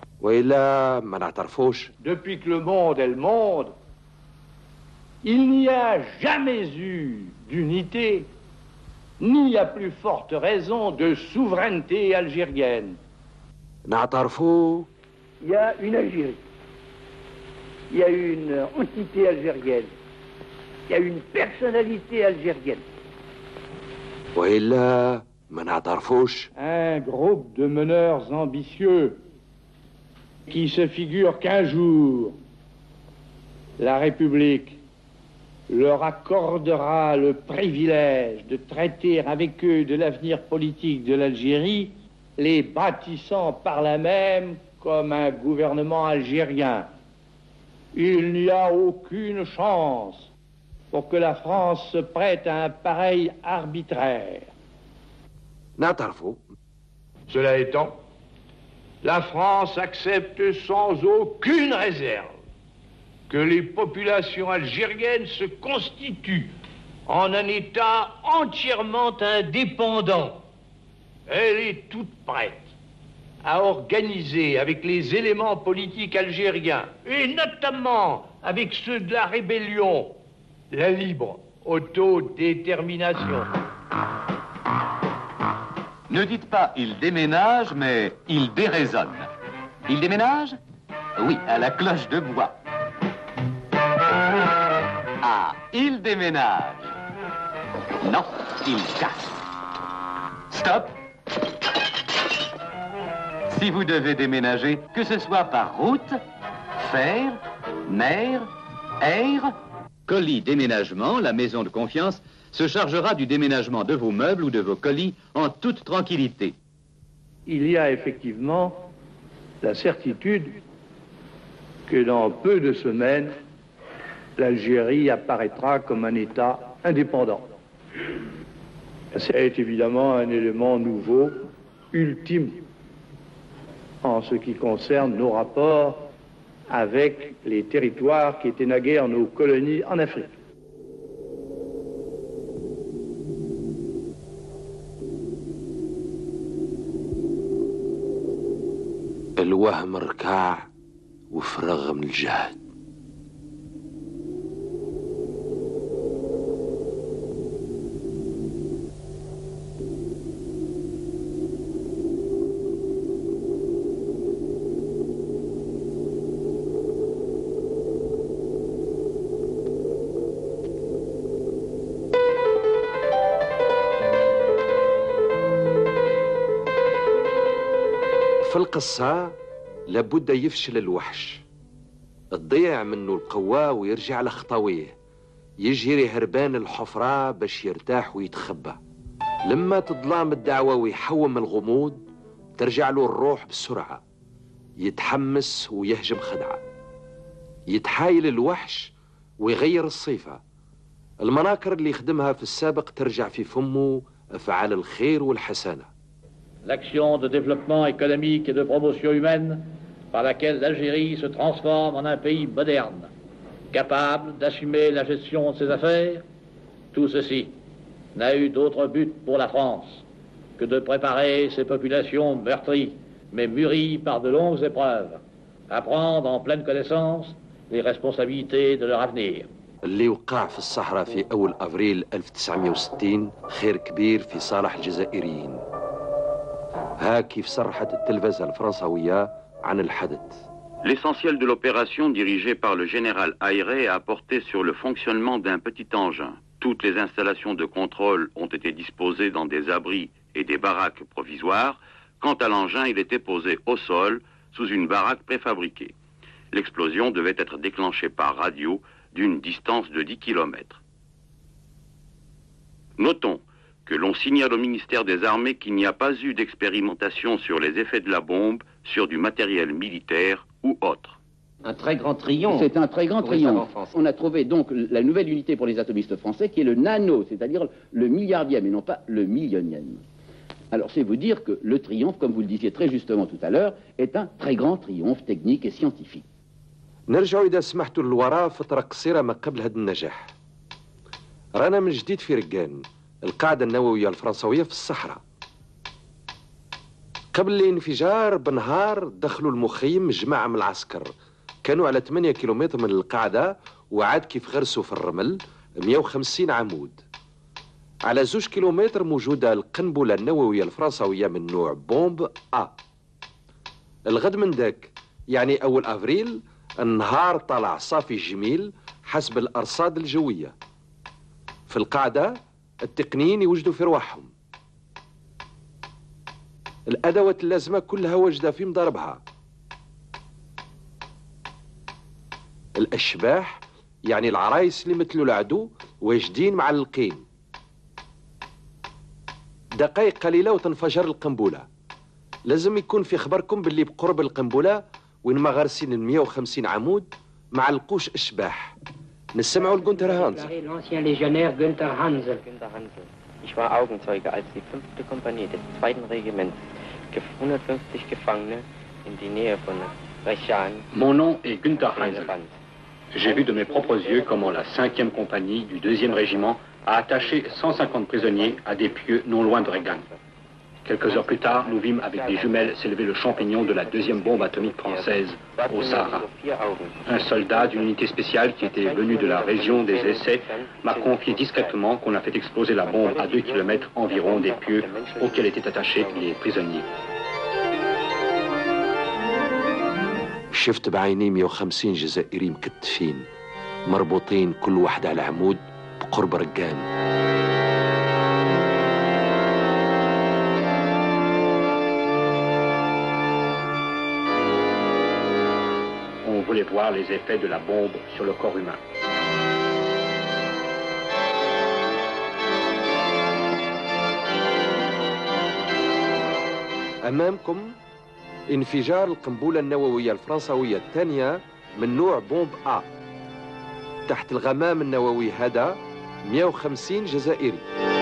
Depuis que le monde est le monde, il n'y a jamais eu d'unité, ni à plus forte raison de souveraineté algérienne. Il y a une Algérie, il y a une entité algérienne, il y a une personnalité algérienne. Un groupe de meneurs ambitieux qui se figure qu'un jour, la République leur accordera le privilège de traiter avec eux de l'avenir politique de l'Algérie, les bâtissant par là même comme un gouvernement algérien. Il n'y a aucune chance pour que la France se prête à un pareil arbitraire. Cela étant, la France accepte sans aucune réserve que les populations algériennes se constituent en un État entièrement indépendant. Elle est toute prête à organiser avec les éléments politiques algériens, et notamment avec ceux de la rébellion, la libre autodétermination. Ne dites pas « il déménage », mais « il déraisonne ». Il déménage? Oui, à la cloche de bois. Ah, il déménage. Non, il casse. Stop. Si vous devez déménager, que ce soit par route, fer, mer, air, colis déménagement, la maison de confiance se chargera du déménagement de vos meubles ou de vos colis en toute tranquillité. Il y a effectivement la certitude que dans peu de semaines, l'Algérie apparaîtra comme un État indépendant. C'est évidemment un élément nouveau, ultime, en ce qui concerne nos rapports avec les territoires qui étaient naguère nos colonies en Afrique. الوهم ركاع وفرغ من الجهد. في القصة لابد يفشل الوحش، تضيع منه القوة ويرجع لخطويه، يجري هربان الحفرة باش يرتاح ويتخبى. لما تظلام الدعوة ويحوم الغموض ترجع له الروح بسرعة، يتحمس ويهجم خدعة، يتحايل الوحش ويغير الصفة. المناكر اللي يخدمها في السابق ترجع في فمه أفعال الخير والحسنة. L'action de développement économique et de promotion humaine par laquelle l'Algérie se transforme en un pays moderne, capable d'assumer la gestion de ses affaires, tout ceci n'a eu d'autre but pour la France que de préparer ces populations meurtries, mais mûries par de longues épreuves, à prendre en pleine connaissance les responsabilités de leur avenir. اللي وقع في الصحراء في أول أفريل 1960 خير كبير في صالح الجزائريين. ها كيف صرحت التلفزة الفرنسوية عن الحدث. L'essentiel de l'opération dirigée par le général Ayré a porté sur le fonctionnement d'un petit engin. Toutes les installations de contrôle ont été disposées dans des abris et des baraques provisoires. Quant à l'engin, il était posé au sol sous une baraque préfabriquée. L'explosion devait être déclenchée par radio d'une distance de 10 km. Notons que l'on signale au ministère des Armées qu'il n'y a pas eu d'expérimentation sur les effets de la bombe sur du matériel militaire ou autre. Un très grand triomphe. C'est un très grand triomphe. On a trouvé donc la nouvelle unité pour les atomistes français qui est le nano, c'est-à-dire le milliardième et non pas le millionième. Alors c'est vous dire que le triomphe, comme vous le disiez très justement tout à l'heure, est un très grand triomphe technique et scientifique. نرجعوا إذا سمحتوا للوراء فترة قصيرة ما قبل هذا النجاح. رانا من جديد في رقان، القاعدة النووية الفرنسوية في الصحراء. قبل الانفجار بنهار دخلوا المخيم جماعة من العسكر، كانوا على 8 كيلومتر من القاعدة وعاد كيف غرسوا في الرمل 150 عمود. على 2 كيلومتر موجودة القنبلة النووية الفرنسوية من نوع بومب أ. الغد من ذاك يعني أول أفريل النهار طلع صافي جميل حسب الأرصاد الجوية. في القاعدة التقنيين يوجدوا في رواحهم. الأدوات اللازمة كلها واجدة في مضاربها. الأشباح يعني العرايس اللي مثلوا العدو واجدين معلقين. دقائق قليلة وتنفجر القنبلة. لازم يكون في خبركم باللي بقرب القنبلة وين ما غارسين 150 عمود ما علقوش أشباح. نسمعوا لجونتر هانزل. L'ancien légionnaire Günther Hansel. Ich war Augenzeuge, als die 5. Kompanie des 2. Regiments 150 Gefangene in die Nähe von Rechan. Mon nom est Günther Hansel. J'ai vu de mes propres yeux comment la 5e compagnie du 2e régiment a attaché 150 prisonniers à des pieux non loin de Regan. Quelques heures plus tard, nous vîmes avec des jumelles s'élever le champignon de la 2e bombe atomique française au Sahara. Un soldat d'une unité spéciale qui était venu de la région des essais m'a confié discrètement qu'on a fait exploser la bombe à 2 km environ des pieux auxquels étaient attachés les prisonniers. شفت بعيني 150 جزائري مكتفين مربوطين كل واحد على عمود بقرب رقان. On voulait voir les effets de la bombe sur le corps humain. أمامكم انفجار القنبلة النووية الفرنسوية الثانية من نوع بومب أ. تحت الغمام النووي هذا 150 جزائري.